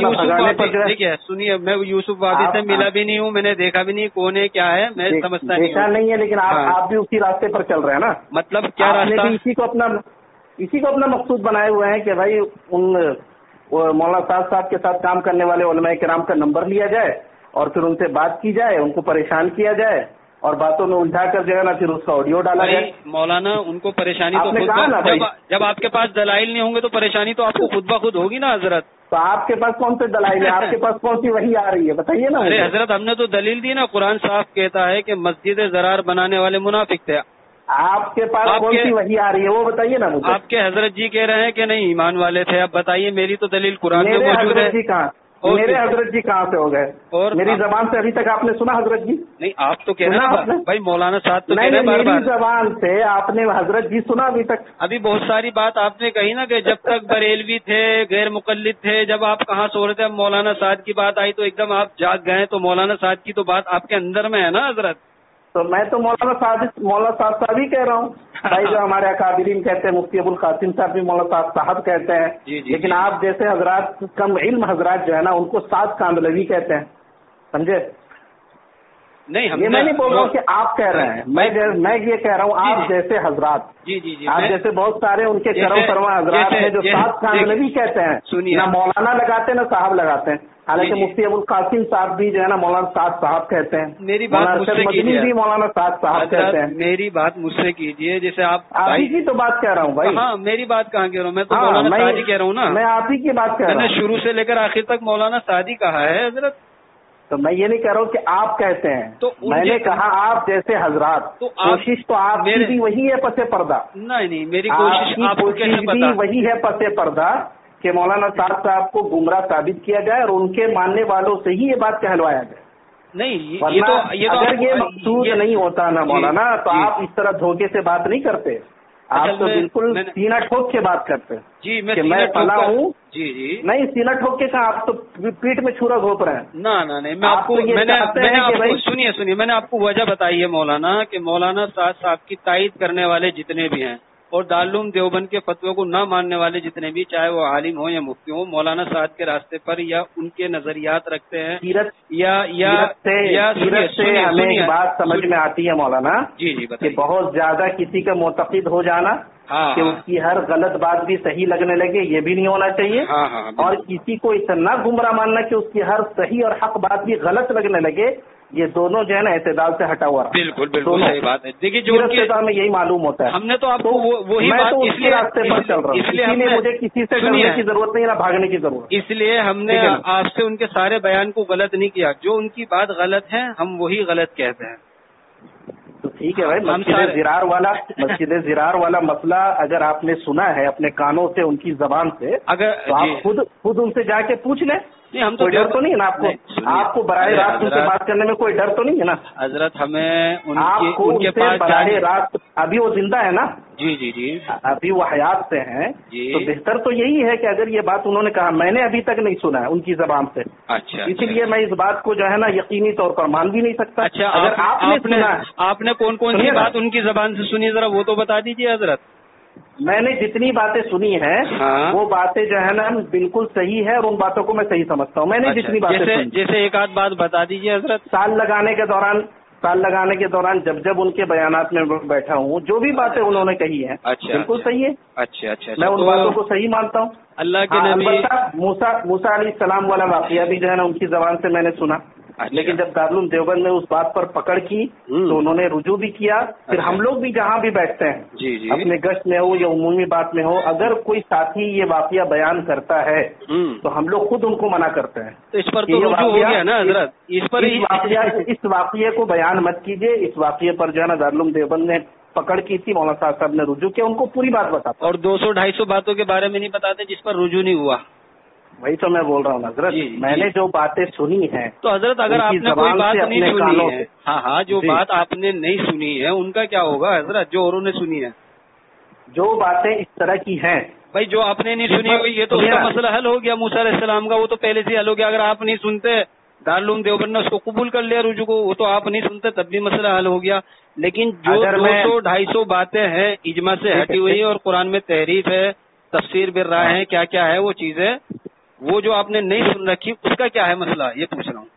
دیکھیے سنیے، میں یوسف وادی سے ملا بھی نہیں ہوں، میں نے دیکھا بھی نہیں کون ہے کیا ہے، میں سمجھتا نہیں ہے. لیکن آپ بھی اسی راستے پر چل رہے ہیں نا. مطلب کیا راستہ؟ اسی کو اپنا مقصود بنائے ہوئے ہیں کہ بھائی ان مولانا صاحب کے ساتھ کام کرنے والے علماء کرام کا نمبر لیا جائے اور پھر ان سے بات کی جائے، ان کو پریشان کیا جائے اور باتوں میں الجھا کر جو ہے نا پھر اس کا آڈیو ڈالا جائے. مولانا ان کو پریشانی تو جب آپ کے پاس دلائل نہیں ہوں گے تو پریشانی تو آپ کو خود بخود ہوگی نا حضرت. تو آپ کے پاس کون سے دلائل ہیں؟ آپ کے پاس کون سی وحی آ رہی ہے بتائیے نا. ارے حضرت ہم نے تو دلیل دی نا، قرآن صاحب کہتا ہے کہ مسجد زرار بنانے والے منافق تھے. آپ کے پاس کون سی وحی آ رہی ہے وہ بتائیے نا مجھے. آپ کے حضرت جی کہہ رہے ہیں کہ نہیں ایمان والے تھے. اب بتائیے میری تو دلیل قرآن میں موجود ہے. میرے حضرت جی کہاں سے ہو گئے؟ اور میری زبان سے ابھی تک آپ نے سنا حضرت جی؟ نہیں آپ تو کہہ رہے ہیں بھائی مولانا صاحب تو کہہ رہے ہیں بار بار. میری زبان سے آپ نے حضرت جی سنا ابھی تک؟ ابھی بہت ساری بات آپ نے کہی نا کہ جب تک بریلوی تھے، غیر مقلد تھے، جب آپ کہاں سو رہے تھے. اب مولانا صاحب کی بات آئی تو ایک دم آپ جاگ گئے. تو مولانا صاحب کی تو بات آپ کے اندر میں ہے نا حضرت. تو میں تو مولانا صاحب ہی کہہ رہا ہوں بھائی. جو ہمارے اکابرین کہتے ہیں، مفتی ابو القاسم صاحب بھی مولانا صاحب کہتے ہیں. لیکن آپ جیسے حضرات کم علم حضرات جو ہے نا ان کو سعد کاندھلوی کہتے ہیں، سمجھے؟ نہیں یہ میں نہیں بول رہا ہوں کہ آپ کہہ رہے ہیں، میں یہ کہہ رہا ہوں آپ جیسے حضرات، آپ جیسے بہت سارے ان کے کرم فرما حضرات ہیں جو سعد کاندھلوی کہتے ہیں. نہ مولانا لگاتے نہ صاحب لگاتے ہیں. حالانکہ مفتی ابو القاسم صاحب بھی جو ہے نا مولانا سعد صاحب کہتے ہیں. میری بات مجھ سے کیجیے. بھی مولانا سعد صاحب کہتے ہیں. میری بات مجھ سے کیجیے. جیسے آپ کی تو بات کہہ رہا ہوں بھائی. ہاں میری بات کہاں کہہ رہا ہوں، میں تو مولانا سعد ہی کہہ رہا ہوں نا. میں آپ ہی کی بات کہہ رہا ہوں. میں نے شروع سے لے کر آخر تک مولانا سعد ہی کہا ہے حضرت. تو میں یہ نہیں کہہ رہا ہوں کہ آپ کہتے ہیں، تو میں نے کہا آپ جیسے حضرات. تو کوشش تو آپ کی بھی وہی ہے پس پردہ. نہیں میری کوشش آپ کو کیسے پتا؟ وہی ہے پس پردہ کہ مولانا سعد صاحب کو گمراہ ثابت کیا جائے اور ان کے ماننے والوں سے ہی یہ بات کہلوایا جائے. نہیں اگر یہ مقصود نہیں ہوتا نا مولانا تو آپ اس طرح دھوکے سے بات نہیں کرتے. آپ تو بالکل سینہ ٹھوک کے بات کرتے ہیں. جی میں فلاں ہوں. جی نہیں سینہ ٹھوک کے کہاں، آپ تو پیٹ میں چھرا گھونپ رہے ہیں. نہیں میں آپ کو سنیے میں نے آپ کو وجہ بتائی ہے مولانا کہ مولانا سعد صاحب کی تائید کرنے والے جتنے بھی ہیں اور دارالعلوم دیوبند کے فتوے کو نہ ماننے والے جتنے بھی، چاہے وہ عالم ہوں یا مفتی ہوں، مولانا سعد کے راستے پر یا ان کے نظریات رکھتے ہیں ہمیں بات سمجھ میں آتی ہے مولانا. جی کہ بہت زیادہ کسی کا معتقد ہو جانا کہ اس کی ہر غلط بات بھی صحیح لگنے لگے، یہ بھی نہیں ہونا چاہیے. اور کسی کو اتنا گمراہ ماننا کہ اس کی ہر صحیح اور حق بات بھی غلط لگنے لگے، یہ دونوں جو ہے نا اعتدال سے ہٹا ہوا. بالکل صحیح بات ہے. دیکھیے جو ہمیں یہی معلوم ہوتا ہے. ہم نے تو آپ کو وہی بات اس کے راستے پر چل رہا ہوں، اس لیے مجھے کسی سے ڈرنے کی ضرورت نہیں، نہ بھاگنے کی ضرورت. اس لیے ہم نے آپ سے ان کے سارے بیان کو غلط نہیں کیا. جو ان کی بات غلط ہے ہم وہی غلط کہتے ہیں. تو ٹھیک ہے بھائی، مسجد زرار والا مسئلہ اگر آپ نے سنا ہے اپنے کانوں سے ان کی زبان سے، اگر تو آپ خود ان سے جا کے پوچھ لیں. ہم تو کوئی ڈر تو نہیں ہے نا آپ کو براہ راست ان سے بات کرنے میں کوئی ڈر تو نہیں ہے نا حضرت؟ ہمیں آپ کو ان کے پاس براہ راست، ابھی وہ زندہ ہے نا؟ جی جی جی، ابھی وہ حیات سے ہیں، تو بہتر تو یہی ہے کہ اگر یہ بات انہوں نے کہا، میں نے ابھی تک نہیں سنا ہے ان کی زبان سے، اچھا، اسی لیے میں اس بات کو جو ہے نا یقینی طور پر مان بھی نہیں سکتا. اچھا، اگر آپ نے کون کون سی بات ان کی زبان سے سنی، ذرا وہ تو بتا دیجیے حضرت. میں نے جتنی باتیں سنی ہیں وہ باتیں جو ہے نا بالکل صحیح ہے، اور ان باتوں کو میں صحیح سمجھتا ہوں. میں نے جتنی باتیں سنی، جیسے ایک آدھ بات بتا دیجیے حضرت. سال لگانے کے دوران جب ان کے بیانات میں بیٹھا ہوں، جو بھی باتیں انہوں نے کہی ہیں بالکل صحیح ہے. اچھا اچھا، میں ان باتوں کو صحیح مانتا ہوں. اللہ کے نبی موسیٰ علیہ السلام والا واقعہ بھی جو ہے نا ان کی زبان سے میں نے سنا، لیکن جب دارالعلوم دیوبند نے اس بات پر پکڑ کی تو انہوں نے رجوع بھی کیا. پھر ہم لوگ بھی جہاں بھی بیٹھتے ہیں، اپنے گشت میں ہو یا عمومی بات میں ہو، اگر کوئی ساتھی یہ واقعہ بیان کرتا ہے تو ہم لوگ خود ان کو منع کرتے ہیں. تو اس پر تو رجوع ہو گیا نا حضرت. اس واقعے کو بیان مت کیجیے. اس واقعے پر جو ہے نا دارالعلوم دیوبند نے پکڑ کی تھی، مولانا صاحب نے رجوع کیا، ان کو پوری بات بتاتا. اور 200-250 باتوں کے بارے میں نہیں بتاتے جس پر رجوع نہیں ہوا. وہی تو میں بول رہا ہوں حضرت. میں نے جو باتیں سنی ہیں، تو حضرت اگر آپ نے کوئی بات نہیں سنی ہے، ہاں جو بات آپ نے نہیں سنی ہے ان کا کیا ہوگا حضرت، جو اوروں نے سنی ہے؟ جو باتیں اس طرح کی ہیں بھائی، جو آپ نے نہیں سنی ہوئی، یہ تو اس کا مسئلہ حل ہو گیا. موسیٰ علیہ السلام کا وہ تو پہلے سے حل ہو گیا. اگر آپ نہیں سنتے، دارالعلوم دیوبند نے اس کو قبول کر لیا رجوع کو، وہ تو آپ نہیں سنتے تب بھی مسئلہ حل ہو گیا. لیکن جو 200-250 باتیں ہیں اجماع سے ہٹی ہوئی اور قرآن میں تحریف ہے، تفسیر بالراہ ہے، کیا کیا ہے وہ چیزیں، وہ جو آپ نے نہیں سن رکھی، اس کا کیا ہے مسئلہ، یہ پوچھ رہا ہوں.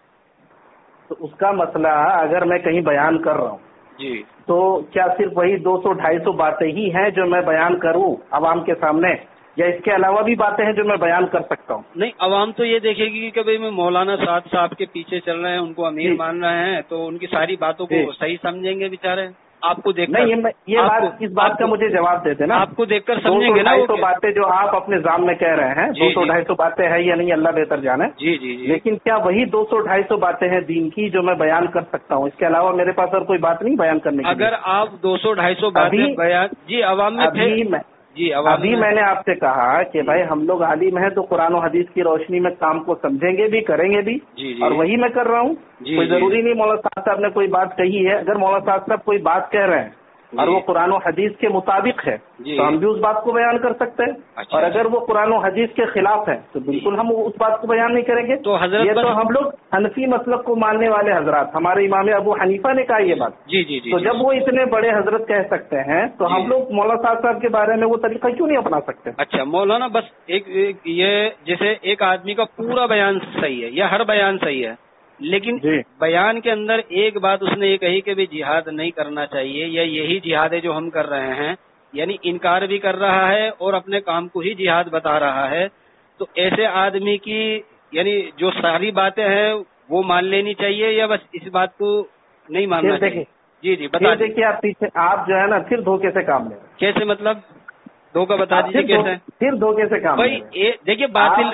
تو اس کا مسئلہ اگر میں کہیں بیان کر رہا ہوں جی، تو کیا صرف وہی 200-250 باتیں ہی ہیں جو میں بیان کروں عوام کے سامنے، یا اس کے علاوہ بھی باتیں ہیں جو میں بیان کر سکتا ہوں؟ نہیں، عوام تو یہ دیکھے گی کہ بھئی میں مولانا سعد صاحب کے پیچھے چل رہے ہیں، ان کو امیر مان رہے ہیں، تو ان کی ساری باتوں کو صحیح سمجھیں گے بیچارے. آپ کو دیکھ کر اس بات کا مجھے جواب دیتے نا. آپ کو دیکھ کر سمجھیں گے نا. 200-250 باتیں جو آپ اپنے ذام میں کہہ رہے ہیں، 200-250 باتیں ہیں یا نہیں اللہ بہتر جانے. جی جی جی. لیکن کیا وہی 200-250 باتیں ہیں دین کی جو میں بیان کر سکتا ہوں؟ اس کے علاوہ میرے پاس اور کوئی بات نہیں بیان کرنے کی. اگر آپ 200-250 باتیں بیان، جی عوام میں ابھی میں نے آپ سے کہا کہ بھائی ہم لوگ عالم ہیں تو قرآن و حدیث کی روشنی میں کام کو سمجھیں گے بھی، کریں گے بھی، اور وہی میں کر رہا ہوں. کوئی ضروری نہیں مولانا صاحب نے کوئی بات کہی ہے، اگر مولانا صاحب کوئی بات کہہ رہے ہیں اور وہ قرآن و حدیث کے مطابق ہے تو ہم بھی اس بات کو بیان کر سکتے ہیں. اور اگر وہ قرآن و حدیث کے خلاف ہے تو بالکل ہم اس بات کو بیان نہیں کریں گے. تو حضرت یہ تو ہم لوگ حنفی مسلک کو ماننے والے حضرات، ہمارے امام ابو حنیفہ نے کہا یہ بات. جی جی جی. تو جب وہ اتنے بڑے حضرت کہہ سکتے ہیں تو ہم لوگ مولانا صاحب کے بارے میں وہ طریقہ کیوں نہیں اپنا سکتے؟ اچھا مولانا، بس یہ جیسے ایک آدمی کا پورا بیان صحیح ہے یا ہر بیان صحیح ہے، لیکن بیان کے اندر ایک بات اس نے یہ کہی کہ بھی جہاد نہیں کرنا چاہیے، یا یہی جہاد ہے جو ہم کر رہے ہیں، یعنی انکار بھی کر رہا ہے اور اپنے کام کو ہی جہاد بتا رہا ہے. تو ایسے آدمی کی یعنی جو ساری باتیں ہیں وہ مان لینی چاہیے یا بس اس بات کو نہیں ماننا چاہیے؟ جی جی بتا دیکھیے. آپ پیچھے آپ جو ہے نا پھر دھوکے سے کام لیں. کیسے مطلب دھوکہ بتا دیجیے کیسے؟ پھر دھوکے سے کام بھائی دیکھیے،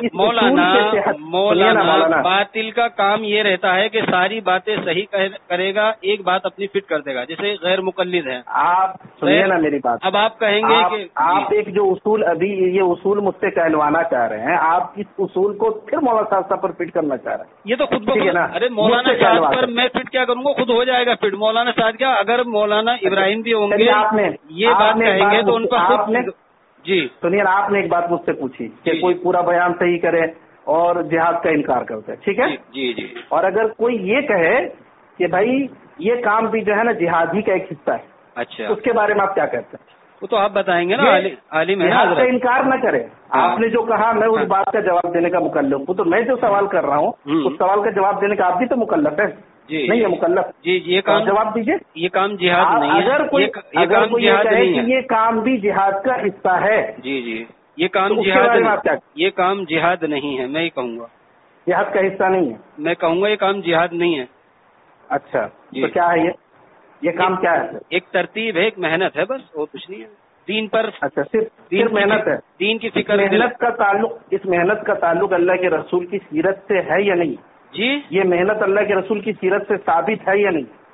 مولانا باطل کا کام یہ رہتا ہے کہ ساری باتیں صحیح کرے گا، ایک بات اپنی فٹ کر دے گا، جیسے غیر مقلد ہے. آپ سنیے نا میری بات. اب آپ کہیں گے کہ آپ ایک جو اصول ابھی یہ اصول مجھ سے کہلوانا چاہ رہے ہیں، آپ اس اصول کو پھر مولانا صاحب پر فٹ کرنا چاہ رہے ہیں. یہ تو خود بخود. ارے مولانا صاحب پر میں فٹ کیا کروں گا، خود ہو جائے گا فٹ. مولانا صاحب کیا، اگر مولانا ابراہیم بھی ہوں گے یہ بات کہیں گے تو ان پر جی سنیے. آپ نے ایک بات مجھ سے پوچھی کہ کوئی پورا بیان صحیح کرے اور جہاد کا انکار کرتے، ٹھیک ہے. جی جی. اور اگر کوئی یہ کہے کہ بھائی یہ کام بھی جو ہے نا جہاد ہی کا ایک حصہ ہے، اچھا اس کے بارے میں آپ کیا کہتے ہیں؟ وہ تو آپ بتائیں گے نا. عالم ہے جہاد کا انکار نہ کرے. آپ نے جو کہا میں اس بات کا جواب دینے کا مکلف ہوں، تو میں جو سوال کر رہا ہوں اس سوال کا جواب دینے کا آپ بھی تو مکلف ہے. نہیں ہے مکلف. جی یہ کام جواب دیجیے. یہ کام جہاد نہیں ہے. اگر کوئی کہے کہ یہ کام بھی جہاد کا حصہ ہے، جی جی یہ کام جہاد، یہ کام جہاد نہیں ہے، میں یہ کہوں گا جہاد کا حصہ نہیں ہے. میں کہوں گا یہ کام جہاد نہیں ہے. اچھا تو کیا ہے یہ کام کیا ہے؟ ایک ترتیب ہے، ایک محنت ہے، بس اور کچھ نہیں ہے دین پر. اچھا صرف محنت ہے. دین کی فکر. اس محنت کا تعلق اللہ کے رسول کی سیرت سے ہے یا نہیں؟ جی یہ محنت اللہ کے رسول کی سیرت سے ثابت ہے یا نہیں؟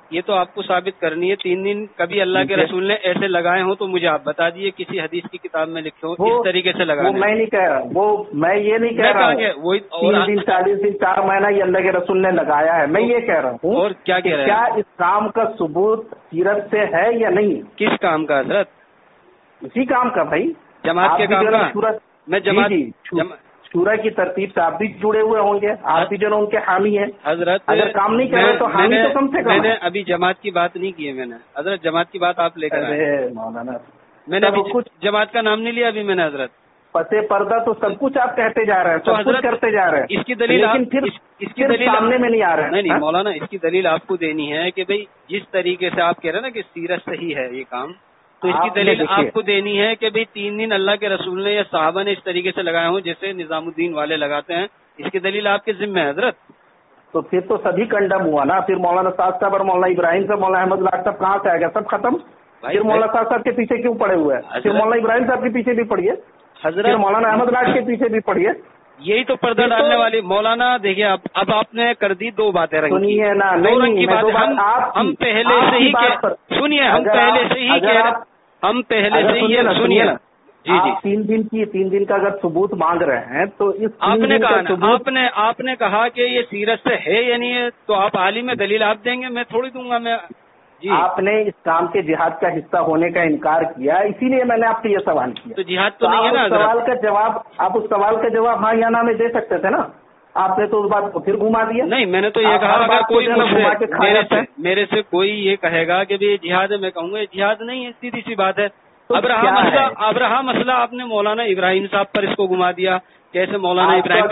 یہ تو آپ کو ثابت کرنی ہے. 3 دن کبھی اللہ کے رسول نے ایسے لگائے ہوں تو مجھے آپ بتا دیجیے کسی حدیث کی کتاب میں لکھے ہوں اس طریقے سے لگائے. وہ میں نہیں کہہ رہا, وہ میں یہ نہیں کہہ رہا ہوں 3 دن 40 دن 4 مہینہ یہ اللہ کے رسول نے لگایا ہے. میں یہ کہہ رہا ہوں اور کیا کہہ رہے ہیں, کیا اس کام کا ثبوت سیرت سے ہے یا نہیں؟ کس کام کا حضرت؟ اسی کام کا بھائی, جماعت کے کام کا. میں جماعت شورا کی ترتیب سے آپ بھی جڑے ہوئے ہوں گے, آپ بھی جو نا ان کے حامی ہیں. حضرت اگر کام نہیں کر رہے تو حامی تو کم سے کم. میں نے ابھی جماعت کی بات نہیں کی ہے. میں نے حضرت جماعت کی بات آپ لے کر مولانا, میں نے ابھی کچھ جماعت کا نام نہیں لیا ابھی میں نے حضرت. پتے پردہ تو سب کچھ آپ کہتے جا رہے ہیں, سب کچھ کرتے جا رہے ہیں. اس کی دلیل لیکن پھر اس کی دلیل سامنے میں نہیں آ رہے ہیں. نہیں مولانا, اس کی دلیل آپ کو دینی ہے کہ بھئی جس طریقے سے آپ کہہ رہے ہیں نا کہ سیرت صحیح ہے یہ کام, تو اس کی دلیل آپ کو دینی ہے کہ بھئی 3 دن اللہ کے رسول نے یا صحابہ نے اس طریقے سے لگائے ہوں جیسے نظام الدین والے لگاتے ہیں. اس کی دلیل آپ کے ذمہ ہے حضرت. تو پھر تو سبھی کنڈم ہوا نا. پھر مولانا سعد صاحب اور مولانا ابراہیم صاحب, مولانا احمد لاٹ صاحب کہاں سے آ گیا؟ سب ختم. پھر مولانا سعد صاحب کے پیچھے کیوں پڑے ہوئے ہیں؟ پھر مولانا ابراہیم صاحب کے پیچھے بھی پڑھیے حضرت, مولانا احمد لاٹ کے پیچھے بھی پڑھیے. یہی تو پردہ ڈالنے والی مولانا. دیکھیے اب آپ نے کر دی 2 باتیں رنگ کی. سنیے نا, دو رنگ کی بات. ہم پہلے سے ہی سنیے, ہم پہلے سے ہی کہہ رہے, ہم پہلے سے ہی سنیے نا. جی جی, 3 دن کا اگر ثبوت مانگ رہے ہیں تو اس آپ نے کہا آپ نے کہا کہ یہ سیرت سے ہے یا نہیں ہے, تو آپ عالم میں دلیل آپ دیں گے, میں تھوڑی دوں گا. میں جی, آپ نے اس کام کے جہاد کا حصہ ہونے کا انکار کیا, اسی لیے میں نے آپ سے یہ سوال کیا. تو جہاد تو نہیں ہے نا. آپ اس سوال کا جواب ہاں یا نہ میں دے سکتے تھے نا. آپ نے تو اس بات کو پھر گھما دیا. نہیں, میں نے تو یہ کہا اگر کوئی میرے سے کوئی یہ کہے گا کہ یہ جہاد ہے, میں کہوں گا یہ جہاد نہیں ہے, سیدھی سی بات ہے. ابراہ مسئلہ آپ نے مولانا ابراہیم صاحب پر اس کو گھما دیا. کیسے مولانا ابراہیم,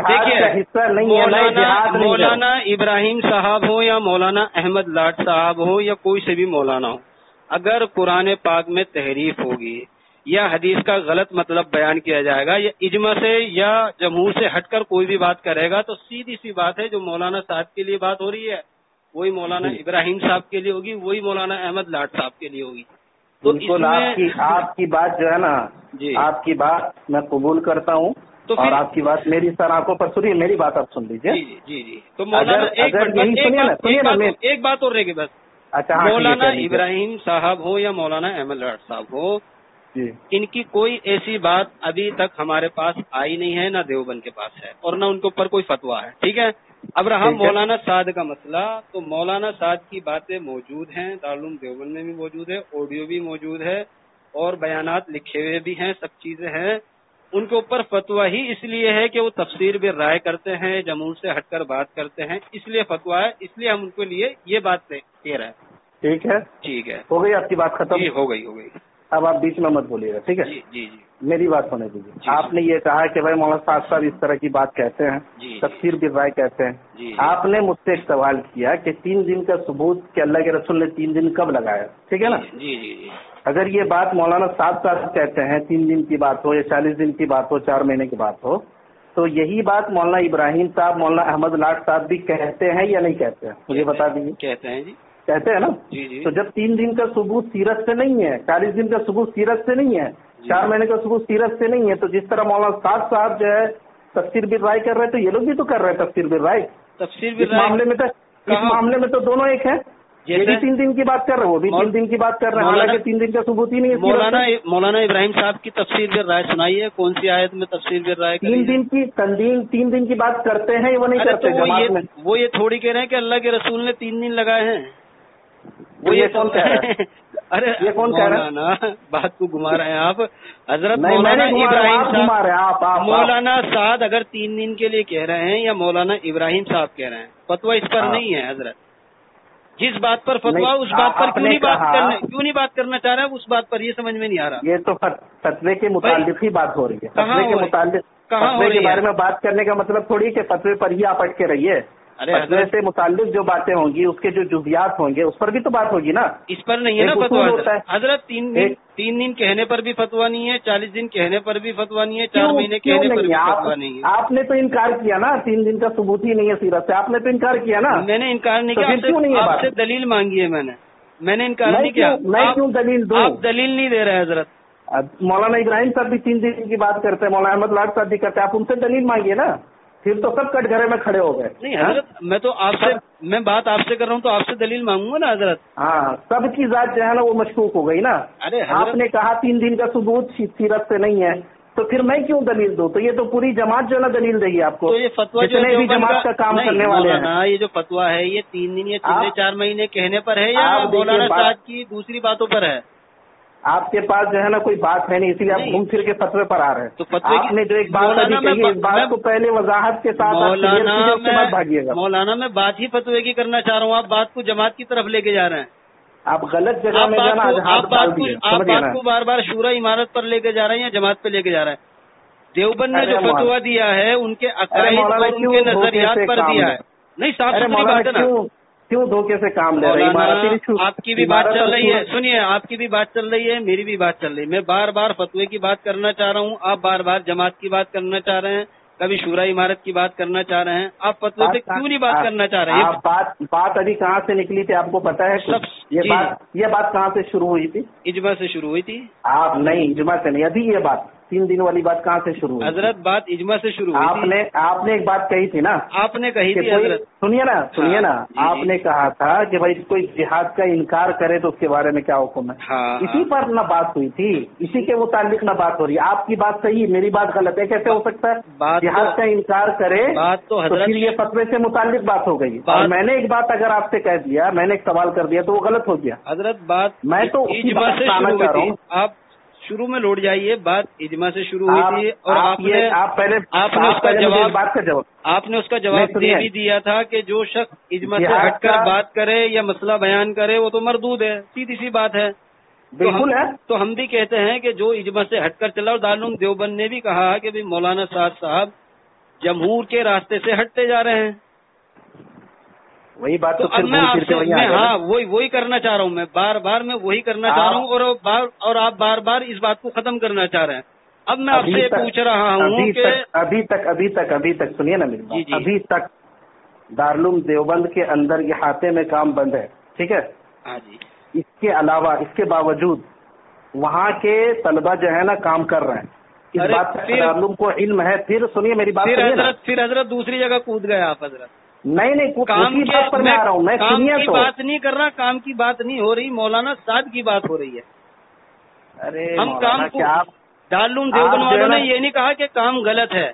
دیکھیے مولانا ابراہیم صاحب ہو یا مولانا احمد لاٹ صاحب ہو یا کوئی سے بھی مولانا ہو, اگر قرآن پاک میں تحریف ہوگی یا حدیث کا غلط مطلب بیان کیا جائے گا یا اجماع سے یا جمہور سے ہٹ کر کوئی بھی بات کرے گا, تو سیدھی سی بات ہے جو مولانا صاحب کے لیے بات ہو رہی ہے وہی مولانا ابراہیم صاحب کے لیے ہوگی, وہی مولانا احمد لاٹ صاحب کے لیے ہوگی. تو آپ کی بات جو ہے نا, جی آپ کی بات میں قبول کرتا ہوں. تو اور آپ کی بات میری سر آنکھوں پر سنیے, میری بات آپ سن لیجیے. جی جی, تو مولانا ایک بات اور رہے گی بس. اچھا, مولانا ابراہیم صاحب ہو یا مولانا احمد لاٹ صاحب ہو, ان کی کوئی ایسی بات ابھی تک ہمارے پاس آئی نہیں ہے, نہ دیوبند کے پاس ہے اور نہ ان کے اوپر کوئی فتویٰ ہے. ٹھیک ہے, اب رہا مولانا سعد کا مسئلہ, تو مولانا سعد کی باتیں موجود ہیں, دارالعلوم دیوبند میں بھی موجود ہے, آڈیو بھی موجود ہے اور بیانات لکھے ہوئے بھی ہیں, سب چیزیں ہیں. ان کے اوپر فتویٰ ہی اس لیے ہے کہ وہ تفسیر بھی رائے کرتے ہیں, جمہور سے ہٹ کر بات کرتے ہیں, اس لیے فتویٰ ہے, اس لیے ہم ان کے لیے یہ بات کہہ رہے ہیں. ٹھیک ہے, ٹھیک ہے, ہو گئی آپ کی بات ختم. جی ہو گئی. اب آپ بیچ میں مت بولیے گا, ٹھیک ہے. جی جی, میری بات ہونے دیجیے. آپ نے یہ کہا کہ بھائی مولانا صاحب صاحب اس طرح کی بات کہتے ہیں, تفسیر بھی رائے کہتے ہیں. آپ نے مجھ سے ایک سوال کیا کہ 3 دن کا ثبوت کہ اللہ کے رسول نے 3 دن کب لگایا, ٹھیک ہے نا. جی, اگر یہ بات مولانا صاحب کہتے ہیں 3 دن کی بات ہو یا 40 دن کی بات ہو, 4 مہینے کی بات ہو, تو یہی بات مولانا ابراہیم صاحب, مولانا احمد لاٹ صاحب بھی کہتے ہیں یا نہیں کہتے ہیں؟ مجھے بتا دیجیے. کہتے ہیں جی, کہتے ہیں نا. تو جب 3 دن کا ثبوت سیرت سے نہیں ہے, 40 دن کا ثبوت سیرت سے نہیں ہے, 4 مہینے کا ثبوت سیرت سے نہیں ہے, تو جس طرح مولانا صاحب جو ہے تفسیر بھی رائے کر رہے ہیں, تو یہ لوگ بھی تو کر رہے ہیں تفسیر بھی رائے. اس معاملے میں تو دونوں ایک ہیں. یہ بھی 3 دن کی بات کر رہے ہیں, وہ بھی 3 دن کی بات کر رہے ہیں, حالانکہ 3 دن کا ثبوت ہی نہیں ہے. مولانا ابراہیم صاحب کی تفسیر بھی رائے سنائیے, کون سی آیت میں تفسیر بھی رائے 3 دن کی بات کرتے ہیں, وہ نہیں کرتے جماعت میں. وہ یہ تھوڑی کہہ رہے ہیں کہ اللہ کے رسول نے 3 دن لگائے ہیں. وہ یہ کون کہہ رہا ہے؟ ارے یہ کون کہہ رہا ہے؟ بات کو گھما رہے ہیں آپ حضرت. مولانا ابراہیم صاحب, مولانا سعد اگر 3 دن کے لیے کہہ رہے ہیں یا مولانا ابراہیم صاحب کہہ رہے ہیں, فتویٰ اس پر نہیں ہے حضرت. جس بات پر فتویٰ اس بات پر کیوں نہیں بات کرنا چاہ رہے ہیں, اس بات پر یہ سمجھ میں نہیں آ رہا. یہ تو فتوے کے متعلق ہی بات ہو رہی ہے. فتوے کے متعلق فتوے کے بارے میں بات کرنے کا مطلب تھوڑی کہ فتوے پر ہی آپ اٹکے رہیے. فتوے سے متعلق جو باتیں ہوں گی, اس کے جو جزیات ہوں گے, اس پر بھی تو بات ہوگی نا. اس پر نہیں ہے نا فتویٰ حضرت. 3 دن کہنے پر بھی فتویٰ نہیں ہے, 40 دن کہنے پر بھی فتویٰ نہیں ہے, 4 مہینے کہنے پر بھی فتویٰ نہیں ہے. آپ نے تو انکار کیا نا, 3 دن کا ثبوت ہی نہیں ہے سیرت سے, آپ نے تو انکار کیا نا. میں نے انکار نہیں کیا, آپ سے دلیل مانگی ہے میں نے انکار نہیں کیا. میں کیوں دلیل دوں؟ آپ دلیل نہیں دے رہے حضرت. مولانا ابراہیم صاحب بھی 3 دن کی بات کرتے ہیں, مولانا احمد لاٹ صاحب بھی کرتے ہیں, آپ ان سے دلیل مانگیے نا. پھر تو سب کٹ گھرے میں کھڑے ہو گئے. نہیں حضرت میں بات آپ سے کر رہا ہوں تو آپ سے دلیل مانگوں گا نا حضرت. ہاں سب کی ذات جو ہے نا وہ مشکوک ہو گئی نا. ارے آپ نے کہا 3 دن کا ثبوت سیرت سے نہیں ہے تو پھر میں کیوں دلیل دوں؟ تو یہ تو پوری جماعت جو ہے نا دلیل دے گی آپ کو. تو یہ فتویٰ جتنے بھی جماعت کا کام کرنے والے ہیں، یہ جو فتویٰ ہے یہ 3 دن یا 4 مہینے کہنے پر ہے یا مولانا صاحب کی دوسری باتوں پر ہے؟ آپ کے پاس جو ہے نا کوئی بات ہے نہیں، اسی لیے آپ گھوم پھر کے فتوے پر آ رہے ہیں. تو آپ نے جو ایک بات ابھی کہی اس بات کو پہلے وضاحت کے ساتھ بھاگیے گا. مولانا میں بات ہی فتوے کی کرنا چاہ رہا ہوں، آپ بات کو جماعت کی طرف لے کے جا رہے ہیں. آپ غلط جگہ میں جانا، آپ بات کو بار بار شورا عمارت پر لے کے جا رہے ہیں یا جماعت پہ لے کے جا رہے ہیں؟ دیوبند نے جو فتویٰ دیا ہے ان کے عقائد اور ان کے نظریات پر دیا ہے. نہیں صاف ستھری بات ہے نا. کیوں دھوکے سے کام لے رہے ہیں؟ آپ کی بھی بات چل رہی ہے، سنیے آپ کی بھی بات چل رہی ہے، میری بھی بات چل رہی ہے. میں بار بار فتوے کی بات کرنا چاہ رہا ہوں، آپ بار بار جماعت کی بات کرنا چاہ رہے ہیں، کبھی شورا عمارت کی بات کرنا چاہ رہے ہیں. آپ فتوے پہ کیوں نہیں بات کرنا چاہ رہے ہیں؟ بات ابھی کہاں سے نکلی تھی آپ کو پتا ہے؟ یہ بات کہاں سے شروع ہوئی تھی؟ اجماع سے شروع ہوئی تھی. آپ نہیں، اجماع سے نہیں. ابھی یہ بات 3 دن والی بات کہاں سے شروع ہوئی؟ حضرت بات اجماع سے شروع ہوئی تھی. آپ نے ایک بات کہی تھی نا، آپ نے کہی تھی حضرت. سنیے نا، آپ نے کہا تھا کہ بھائی کوئی جہاد کا انکار کرے تو اس کے بارے میں کیا حکم ہے. اسی پر نہ بات ہوئی تھی، اسی کے متعلق نہ بات ہو رہی. آپ کی بات صحیح، میری بات غلط ہے، کیسے ہو سکتا ہے؟ جہاد کا انکار کرے تو پھر یہ فتوے سے متعلق بات ہو گئی. اور میں نے ایک بات اگر آپ سے کہہ دیا، میں نے ایک سوال کر دیا تو وہ غلط ہو گیا. حضرت بات میں تو اجماع سے شروع ہوئی تھی. آپ شروع میں لوٹ جائیے، بات اجماع سے شروع ہوئی تھی اور آپ نے اس کا جواب دے بھی دیا تھا کہ جو شخص اجماع سے ہٹ کر بات کرے یا مسئلہ بیان کرے وہ تو مردود ہے. سیدھی سی بات ہے. بالکل ہے. تو ہم بھی کہتے ہیں کہ جو اجماع سے ہٹ کر چلا، اور دارالعلوم دیوبند نے بھی کہا کہ بھی مولانا صاحب جمہور کے راستے سے ہٹتے جا رہے ہیں. وہی بات تو وہی کرنا چاہ رہا ہوں. میں بار بار وہی کرنا چاہ رہا ہوں اور آپ بار بار اس بات کو ختم کرنا چاہ رہے ہیں. اب میں آپ سے پوچھ رہا ہوں کہ ابھی تک سنیے نا میری بات. ابھی تک دارالعلوم دیوبند کے اندر یہ احاطے میں کام بند ہے، ٹھیک ہے؟ ہاں جی. اس کے علاوہ، اس کے باوجود وہاں کے طلبہ جو ہے نا کام کر رہے ہیں. اس بات کا دارالعلوم کو علم ہے. پھر سنیے میری بات. پھر حضرت دوسری جگہ کود گئے آپ حضرت. نہیں کام کی بات پر میں آ رہا ہوں. میں کام کی بات نہیں کر رہا، کام کی بات نہیں ہو رہی، مولانا صاحب کی بات ہو رہی ہے. ارے ہم کام کو دارالعلوم دیوبند والوں نے یہ نہیں کہا کہ کام غلط ہے.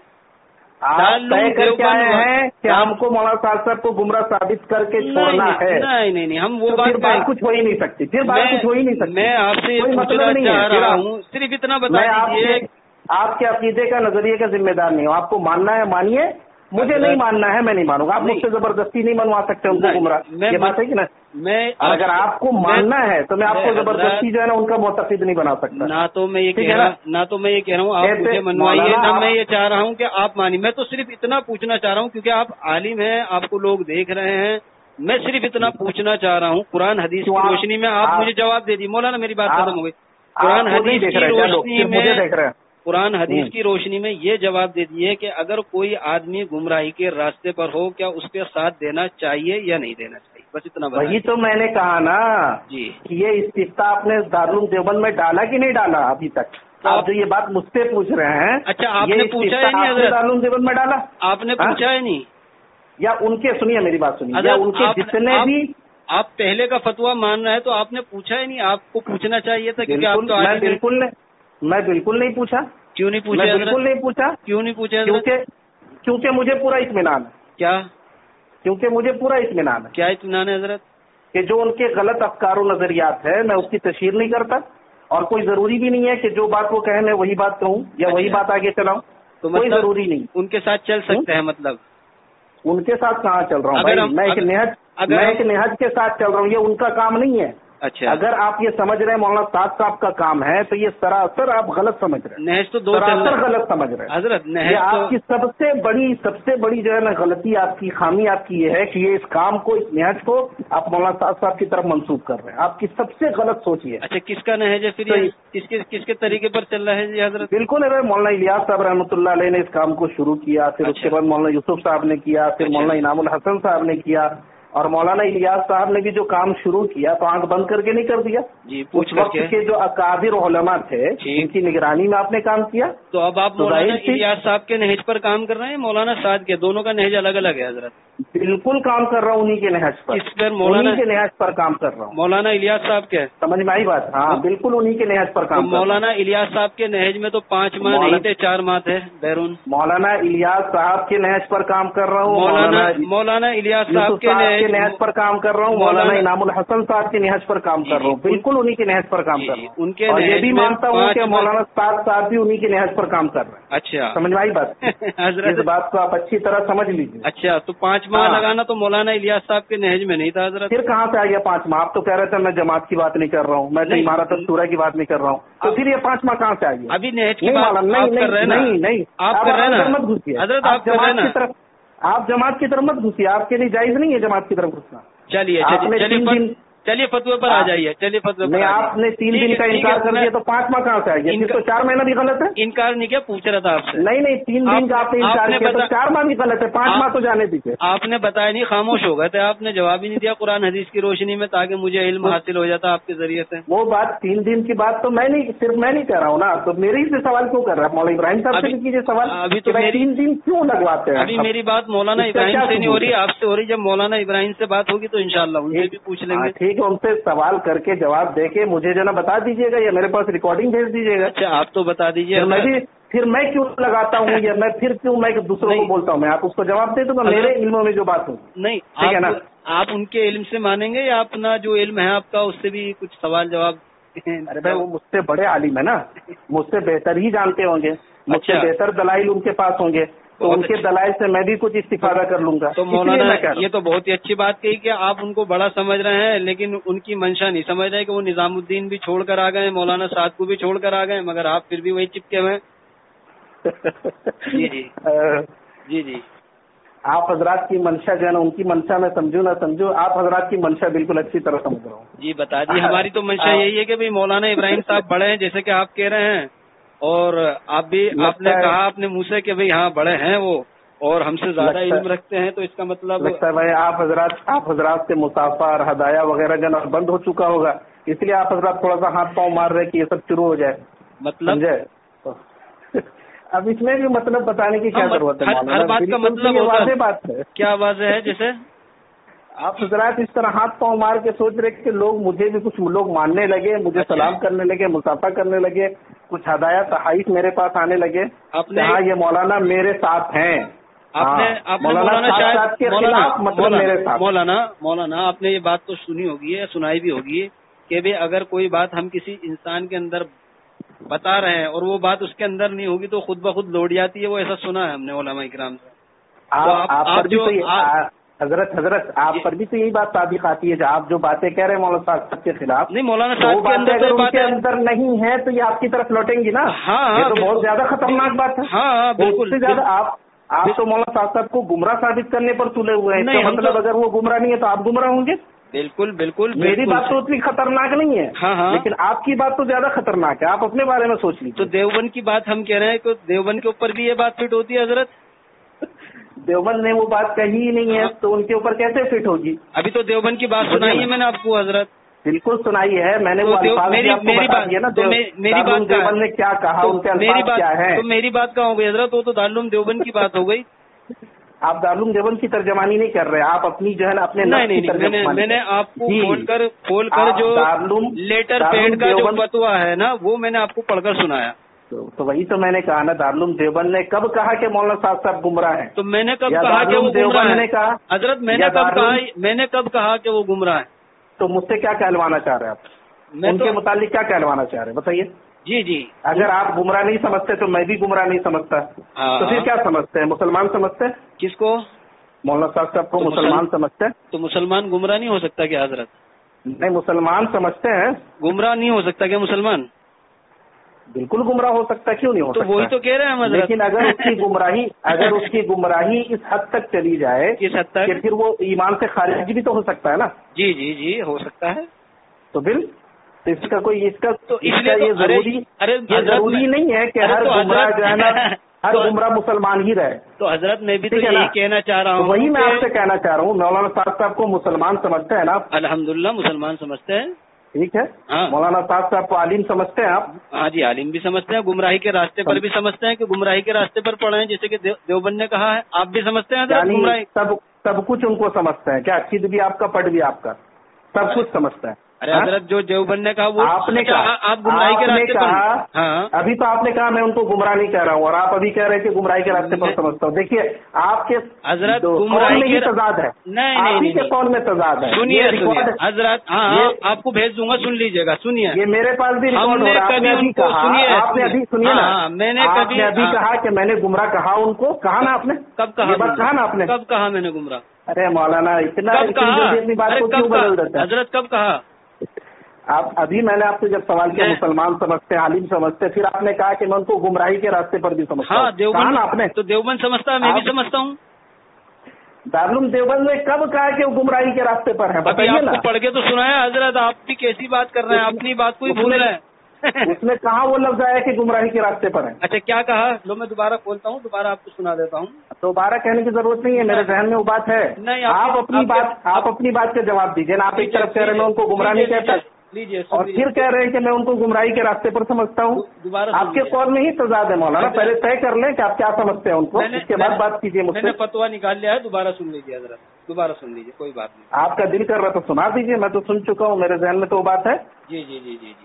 دارالعلوم دیوبند ہے کہ ہم کو مولانا صاحب کو گمراہ ثابت کر کے چھوڑنا ہے. نہیں ہم وہ بات کچھ ہو ہی نہیں سکتی. پھر بات کچھ ہو ہی نہیں سکتی. میں آپ سے یہ پوچھنا چاہ رہا ہوں، صرف اتنا بتا دیجیے. آپ کے عقیدے کا، نظریے کا ذمہ دار نہیں ہوں. آپ کو ماننا ہے مانیے، مجھے نہیں ماننا ہے میں نہیں مانوں گا. آپ مجھ سے زبردستی نہیں منوا سکتے ان کو گمراہ. یہ بات ہے کہ نا، اگر آپ کو ماننا ہے تو میں آپ کو زبردستی جو ہے نا ان کا معتقد نہیں بنا سکتا. نہ تو میں یہ کہہ رہا ہوں آپ مجھے منوائیے، نہ میں یہ چاہ رہا ہوں کہ آپ مانیے. میں تو صرف اتنا پوچھنا چاہ رہا ہوں کیونکہ آپ عالم ہیں، آپ کو لوگ دیکھ رہے ہیں. میں صرف اتنا پوچھنا چاہ رہا ہوں، قرآن حدیث کی روشنی میں آپ مجھے جواب دے دیجیے. مولانا میری بات ختم ہو گئی. قرآن حدیث کی روشنی میں قرآن حدیث کی روشنی میں یہ جواب دے دیے کہ اگر کوئی آدمی گمراہی کے راستے پر ہو کیا اس کے ساتھ دینا چاہیے یا نہیں دینا چاہیے؟ بس اتنا بتا. وہی تو میں نے کہا نا جی کہ یہ استفتاء آپ نے دارالعلوم دیوبند میں ڈالا کہ نہیں ڈالا ابھی تک؟ آپ جو یہ بات مجھ سے پوچھ رہے ہیں. اچھا آپ نے پوچھا ہے نہیں حضرت؟ دارالعلوم دیوبند میں ڈالا آپ نے پوچھا ہے نہیں؟ یا ان کے، سنیے میری بات سنیے، یا ان کے جتنے بھی آپ پہلے کا فتویٰ مان رہے ہیں تو آپ نے پوچھا ہی نہیں. آپ کو پوچھنا چاہیے تھا کیونکہ آپ تو میں بالکل نہیں پوچھا. کیوں نہیں پوچھا؟ بالکل نہیں پوچھا. کیوں نہیں پوچھا؟ کیونکہ مجھے پورا اطمینان ہے. کیا؟ کیونکہ مجھے پورا اطمینان ہے. کیا اطمینان ہے حضرت؟ کہ جو ان کے غلط افکار و نظریات ہے میں اس کی تشہیر نہیں کرتا، اور کوئی ضروری بھی نہیں ہے کہ جو بات وہ کہیں میں وہی بات کہوں یا وہی بات آگے چلاؤں. تو کوئی ضروری نہیں. ان کے ساتھ چل سکتے ہیں؟ مطلب ان کے ساتھ کہاں چل رہا ہوں بھائی؟ میں ایک نہج کے ساتھ چل رہا ہوں. یہ ان کا کام نہیں ہے. اچھا، اگر آپ یہ سمجھ رہے ہیں مولانا صاحب کا کام ہے تو یہ سراسر آپ غلط سمجھ رہے ہیں. نہج تو دو غلط سمجھ رہے ہیں حضرت. یہ آپ کی سب سے بڑی جو ہے نا غلطی، آپ کی خامی آپ کی یہ ہے کہ یہ اس کام کو، اس نہج کو آپ مولانا صاحب کی طرف منسوخ کر رہے ہیں. آپ کی سب سے غلط سوچ یہ. اچھا، کس کا نہج ہے پھر؟ کس کے طریقے پر چل رہا ہے جی حضرت؟ بالکل ہے، مولانا الیاس صاحب رحمۃ اللہ علیہ نے اس کام کو شروع کیا، پھر اس کے بعد مولانا یوسف صاحب نے کیا، پھر مولانا انعام الحسن صاحب نے کیا، اور مولانا الیاس صاحب نے بھی جو کام شروع کیا تو آنکھ بند کر کے نہیں کر دیا جی. اس وقت کے جو اکابر علماء تھے ان کی نگرانی میں آپ نے کام کیا. تو اب آپ مولانا الیاس صاحب کے نہج پر کام کر رہے ہیں مولانا سعد کے؟ دونوں کا نہج الگ الگ ہے حضرت. بالکل کام کر رہا ہوں انہی کے نہج پر. اس پر مولانا کے نہج پر کام کر رہا ہوں. مولانا الیاس صاحب کے سمجھ میں آئی بات؟ ہاں بالکل انہی کے نہج پر کام. مولانا الیاس صاحب کے نہج میں تو 5 ماہ نہیں تھے، 4 ماہ تھے بیرون. مولانا الیاس صاحب کے نہج پر کام کر رہا ہوں. مولانا الیاس صاحب کے نہج پر کام کر رہا ہوں. مولانا انعام الحسن صاحب کے نہج پر کام کر رہا ہوں. بالکل انہی کے نہج پر کام کر رہا ہوں. ان کے اور یہ بھی مانتا ہوں کہ مولانا سعد صاحب بھی انہی کے نہج پر کام کر رہے ہیں. اچھا سمجھ میں آئی بات؟ حضرت اس بات کو آپ اچھی طرح سمجھ لیجیے. اچھا تو 5 ماہ لگانا تو مولانا الیاس صاحب کے نہج میں نہیں تھا حضرت. پھر کہاں سے آ گیا 5 ماہ؟ آپ تو کہہ رہے تھے میں جماعت کی بات نہیں کر رہا ہوں، میں تو عمارت السورہ کی بات نہیں کر رہا ہوں، تو پھر یہ 5 ماہ کہاں سے آ گیا؟ ابھی نہج کی بات نہیں آپ کر رہے ہیں نا مت گھسیے حضرت. آپ جماعت کی طرف، آپ جماعت کی طرف مت گھسیے. آپ کے لیے جائز نہیں ہے جماعت کی طرف گھسنا. چلیے فتوے پر آ جائیے. چلیے فتوے پر. آپ نے 3 دن کا انکار کر دیا تو 5 ماہ کہاں سے آئے گا؟ تو 4 مہینہ بھی غلط ہے. انکار نہیں کیا پوچھ رہا تھا آپ سے. نہیں 3 دن کا آپ نے انکار کیا تو 4 ماہ بھی غلط ہے. 5 ماہ تو جانے دیجیے. آپ نے بتایا نہیں، خاموش ہو گئے تھے. آپ نے جواب ہی نہیں دیا قرآن حدیث کی روشنی میں تاکہ مجھے علم حاصل ہو جاتا آپ کے ذریعے سے. وہ بات 3 دن کی بات تو میں نہیں، صرف میں نہیں کہہ رہا ہوں نا. تو میرے سے سوال کیوں کر رہا ہے؟ مولانا ابراہیم صاحب سے کیجیے سوال. ابھی تو 3 دن کیوں لگواتے ہیں؟ ابھی میری بات مولانا ابراہیم سے نہیں ہو رہی، آپ سے ہو رہی. جب مولانا ابراہیم سے بات ہوگی تو انشاءاللہ ان سے بھی پوچھ لیں گے. ٹھیک ہے، ان سے سوال کر کے جواب دے کے مجھے جو نا بتا دیجیے گا یا میرے پاس ریکارڈنگ بھیج دیجیے گا. اچھا آپ تو بتا دیجیے. پھر میں کیوں لگاتا ہوں یا میں پھر کیوں میں دوسروں کو بولتا ہوں؟ میں آپ اس کو جواب دے دوں گا میرے علم میں جو بات ہو. نہیں ٹھیک ہے نا. آپ ان کے علم سے مانیں گے یا اپنا جو علم ہے آپ کا اس سے بھی کچھ سوال جواب؟ ارے بھائی وہ مجھ سے بڑے عالم ہے نا، مجھ سے بہتر ہی جانتے ہوں گے، مجھ سے بہتر دلائل ان کے پاس ہوں گے، تو ان کے دلائل سے میں بھی کچھ استفادہ کر لوں گا. تو مولانا یہ تو بہت ہی اچھی بات کہی کہ آپ ان کو بڑا سمجھ رہے ہیں، لیکن ان کی منشا نہیں سمجھ رہے کہ وہ نظام الدین بھی چھوڑ کر آ گئے، مولانا سعد کو بھی چھوڑ کر آ گئے، مگر آپ پھر بھی وہی چپکے ہوئے. جی آپ حضرات کی منشا جو ہے نا، ان کی منشا میں سمجھو نہ سمجھو، آپ حضرات کی منشا بالکل اچھی طرح سمجھ رہا ہوں. جی بتا دیجیے. ہماری تو منشا یہی ہے کہ بھائی مولانا ابراہیم صاحب بڑے ہیں جیسے کہ آپ کہہ رہے ہیں، اور آپ نے کہا اپنے منہ سے کہ بھائی ہاں بڑے ہیں وہ اور ہم سے زیادہ علم رکھتے ہیں، تو اس کا مطلب لگتا ہے بھائی آپ حضرات سے مسافہ اور ہدایہ وغیرہ جو ہے بند ہو چکا ہوگا، اس لیے آپ حضرات تھوڑا سا ہاتھ پاؤں مار رہے کہ یہ سب شروع ہو جائے. مطلب اب اس میں بھی مطلب بتانے کی کیا ضرورت ہے؟ ہر بات کا مطلب واضح بات ہے. کیا واضح ہے؟ جیسے آپ حضرات اس طرح ہاتھ پاؤں مار کے سوچ رہے کہ لوگ مجھے بھی کچھ لوگ ماننے لگے، مجھے سلام کرنے لگے، مسافہ کرنے لگے، کچھ ہدایات تحائف میرے پاس آنے لگے. ہاں یہ مولانا میرے ساتھ ہیں. مولانا آپ نے یہ بات تو سنی ہوگی ہے، سنائی بھی ہوگی کہ بھائی اگر کوئی بات ہم کسی انسان کے اندر بتا رہے ہیں اور وہ بات اس کے اندر نہیں ہوگی تو خود بخود لوٹ جاتی ہے. وہ ایسا سنا ہے ہم نے علماء کرام سے. حضرت آپ پر بھی تو یہی بات صادق آتی ہے جو آپ جو باتیں کہہ رہے ہیں مولانا صاحب کے خلاف. نہیں مولانا صاحب کے اندر اگر ان کے اندر نہیں ہے تو یہ آپ کی طرف لوٹیں گی نا. یہ تو بہت زیادہ خطرناک بات ہے. ہاں بالکل. زیادہ آپ تو مولانا صاحب کو گمراہ ثابت کرنے پر تلے ہوئے ہیں. نہیں مطلب اگر وہ گمراہ نہیں ہے تو آپ گمراہ ہوں گے. بالکل میری بات تو اتنی خطرناک نہیں ہے. ہاں لیکن آپ کی بات تو زیادہ خطرناک ہے. آپ اپنے بارے میں سوچ لیجیے. تو دیوبند کی بات ہم کہہ رہے ہیں کہ دیوبند کے اوپر بھی یہ بات فٹ ہوتی ہے حضرت. دیوبند نے وہ بات کہی ہی نہیں ہے تو ان کے اوپر کیسے فٹ ہوگی؟ ابھی تو دیوبند کی بات سنائی ہے میں نے آپ کو حضرت. بالکل سنائی ہے میں نے. میری بات دیوبند نے کیا کہا، ان کے الفاظ کیا ہے؟ تو میری بات کہاں ہو گئی حضرت؟ وہ تو دارالعلوم دیوبند کی بات ہو گئی. آپ دارالعلوم دیوبند کی ترجمانی نہیں کر رہے، آپ اپنی جو ہے نا اپنے میں نے آپ کو کھول کر جو لیٹر پیڈ کا جو فتوا ہے نا وہ میں نے آپ کو پڑھ کر سنایا. تو وہی تو میں نے کہا نا، دارالعلوم دیوبند نے کب کہا کہ مولانا صاحب گمراہ ہیں؟ تو میں نے کب کہا کہ وہ گمراہ ہیں حضرت؟ میں نے کب کہا کہ وہ گمراہ ہیں؟ تو مجھ سے کیا کہلوانا چاہ رہے ہیں آپ؟ ان کے متعلق کیا کہلوانا چاہ رہے ہیں بتائیے. جی اگر آپ گمراہ نہیں سمجھتے تو میں بھی گمراہ نہیں سمجھتا. تو پھر کیا سمجھتے ہیں؟ مسلمان سمجھتے ہیں. کس کو؟ مولانا صاحب کو مسلمان سمجھتے ہیں. تو مسلمان گمراہ نہیں ہو سکتا کیا حضرت؟ نہیں مسلمان سمجھتے ہیں. گمراہ نہیں ہو سکتا کیا مسلمان؟ بالکل گمراہ ہو سکتا ہے، کیوں نہیں ہو سکتا؟ وہی تو کہہ رہے ہیں. لیکن اگر اس کی گمراہی اس حد تک چلی جائے کس حد تک کہ پھر وہ ایمان سے خارج بھی تو ہو سکتا ہے نا. جی ہو سکتا ہے. تو اس کا ضروری نہیں ہے کہ ہر گمراہ جو ہے نا ہر گمراہ مسلمان ہی رہے. تو حضرت میں بھی تو یہی کہنا چاہ رہا ہوں. وہی میں آپ سے کہنا چاہ رہا ہوں. مولانا صاحب کو مسلمان سمجھتے ہیں نا آپ؟ الحمدللہ مسلمان سمجھتے ہیں. ٹھیک ہے. مولانا صاحب کو عالم سمجھتے ہیں آپ؟ ہاں جی عالم بھی سمجھتے ہیں, گمراہی کے راستے پر بھی سمجھتے ہیں کہ گمراہی کے راستے پر پڑے ہیں, جیسے کہ دیوبند نے کہا ہے. آپ بھی سمجھتے ہیں حضرت گمراہی؟ سب کچھ ان کو سمجھتے ہیں کیا؟ خود بھی آپ کا, پڑھ بھی آپ کا, سب کچھ سمجھتے ہیں. ارے حضرت جو دیوبند نے کہا وہ آپ نے کہا, آپ گمراہی کے راستے پر. ہاں ابھی تو آپ نے کہا میں ان کو گمراہ نہیں کہہ رہا ہوں, اور آپ ابھی کہہ رہے کہ گمراہی کے راستے پر سمجھتا ہوں. دیکھیے آپ کے حضرت گمراہی کی تضاد ہے. نہیں کے قول میں تضاد ہے. سنیے حضرت, ہاں آپ کو بھیج دوں گا, سن لیجیے گا. سنیے یہ میرے پاس بھی ریکارڈ ہو رہا ہے. آپ نے ابھی کہا, آپ نے ابھی سنیے نا, میں نے ابھی کہا کہ میں نے گمراہ کہا ان کو. کہا نا آپ نے؟ کب کہا؟ یہ بات کہا نا آپ نے؟ کب کہا میں نے گمراہ؟ ارے مولانا اتنا اپنی بات کو کیوں بدل دیتے ہیں حضرت؟ کب کہا آپ؟ ابھی میں نے آپ سے جب سوال کیا مسلمان سمجھتے ہیں, عالم سمجھتے, پھر آپ نے کہا کہ میں ان کو گمراہی کے راستے پر بھی سمجھتا ہوں. ہاں دیوبند, آپ نے تو دیوبند سمجھتا ہے, میں بھی سمجھتا ہوں. دارالعلوم دیوبند نے کب کہا کہ وہ گمراہی کے راستے پر ہے؟ بتائیے نا. پڑھ کے تو سنایا حضرت. آپ بھی کیسی بات کر رہے ہیں, اپنی بات کو ہی بھول رہے ہیں. اس میں کہاں وہ لفظ آیا کہ گمراہی کے راستے پر ہے؟ اچھا کیا کہا؟ لو میں دوبارہ کھولتا ہوں, دوبارہ آپ کو سنا دیتا ہوں. دوبارہ کہنے کی ضرورت نہیں ہے, میرے ذہن میں وہ بات ہے. نہیں, آپ اپنی بات کا جواب دیجیے نا. آپ ایک طرف کہہ رہے ہیں میں ان کو گمراہ نہیں کہتا, اور پھر کہہ رہے ہیں کہ میں ان کو گمراہی کے راستے پر سمجھتا ہوں. آپ کے قول میں ہی تضاد ہے مولانا. پہلے طے کر لیں کہ آپ کیا سمجھتے ہیں ان کو, اس کے بعد بات کیجیے مجھ سے. میں نے فتوا نکال لیا ہے, دوبارہ سن لیجیے حضرت, دوبارہ سن لیجیے, کوئی بات نہیں. آپ کا دل کر رہا تو سنا دیجیے, میں تو سن چکا ہوں, میرے ذہن میں تو وہ بات ہے. جی جی جی جی جی.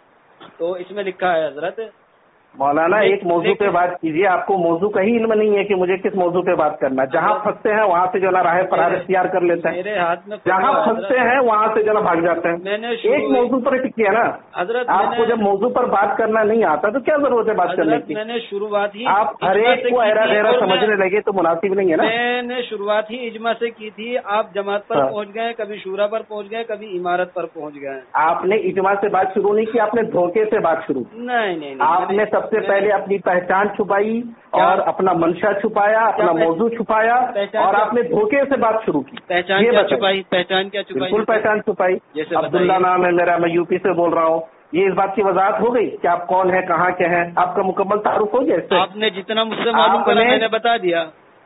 تو اس میں لکھا ہے حضرت, مولانا ایک موضوع پہ بات کیجیے. آپ کو موضوع کا ہی علم نہیں ہے کہ مجھے کس موضوع پہ بات کرنا ہے. جہاں پھنستے ہیں وہاں سے جو نا راہ فرار اختیار کر لیتے ہیں. میرے ہاتھ میں جہاں پھنستے ہیں وہاں سے جو نا بھاگ جاتے ہیں. میں نے ایک موضوع پر ٹکیے نا حضرت. آپ کو جب موضوع پر بات کرنا نہیں آتا تو کیا ضرورت ہے بات کرنے کی؟ میں نے شروعات ہی, آپ ہر ایک کو ایرا گہرا سمجھنے لگے تو مناسب نہیں ہے نا. میں نے شروعات ہی اجماع سے کی تھی. آپ جماعت پر پہنچ گئے, کبھی شورا پر پہنچ گئے, کبھی عمارت پر پہنچ گئے. آپ نے اجماع سے بات شروع نہیں کی, آپ نے دھوکے سے بات شروع کی. نہیں, آپ نے سب سے پہلے اپنی پہچان چھپائی اور اپنا منشا چھپایا, اپنا موضوع چھپایا, اور آپ نے دھوکے سے بات شروع کی. پہچان کیا چھپائی؟ پہچان کیا چھپائی؟ بالکل پہچان چھپائی. عبداللہ نام ہے میرا, میں یو پی سے بول رہا ہوں. یہ اس بات کی وضاحت ہو گئی کہ آپ کون ہیں, کہاں کے ہیں, آپ کا مکمل تعارف ہو گیا. آپ نے جتنا مجھ سے معلوم کرا میں نے بتا دیا.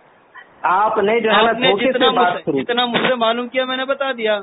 آپ نے جو ہے نا دھوکے سے بات شروع, جتنا مجھ سے معلوم کیا میں نے بتا دیا.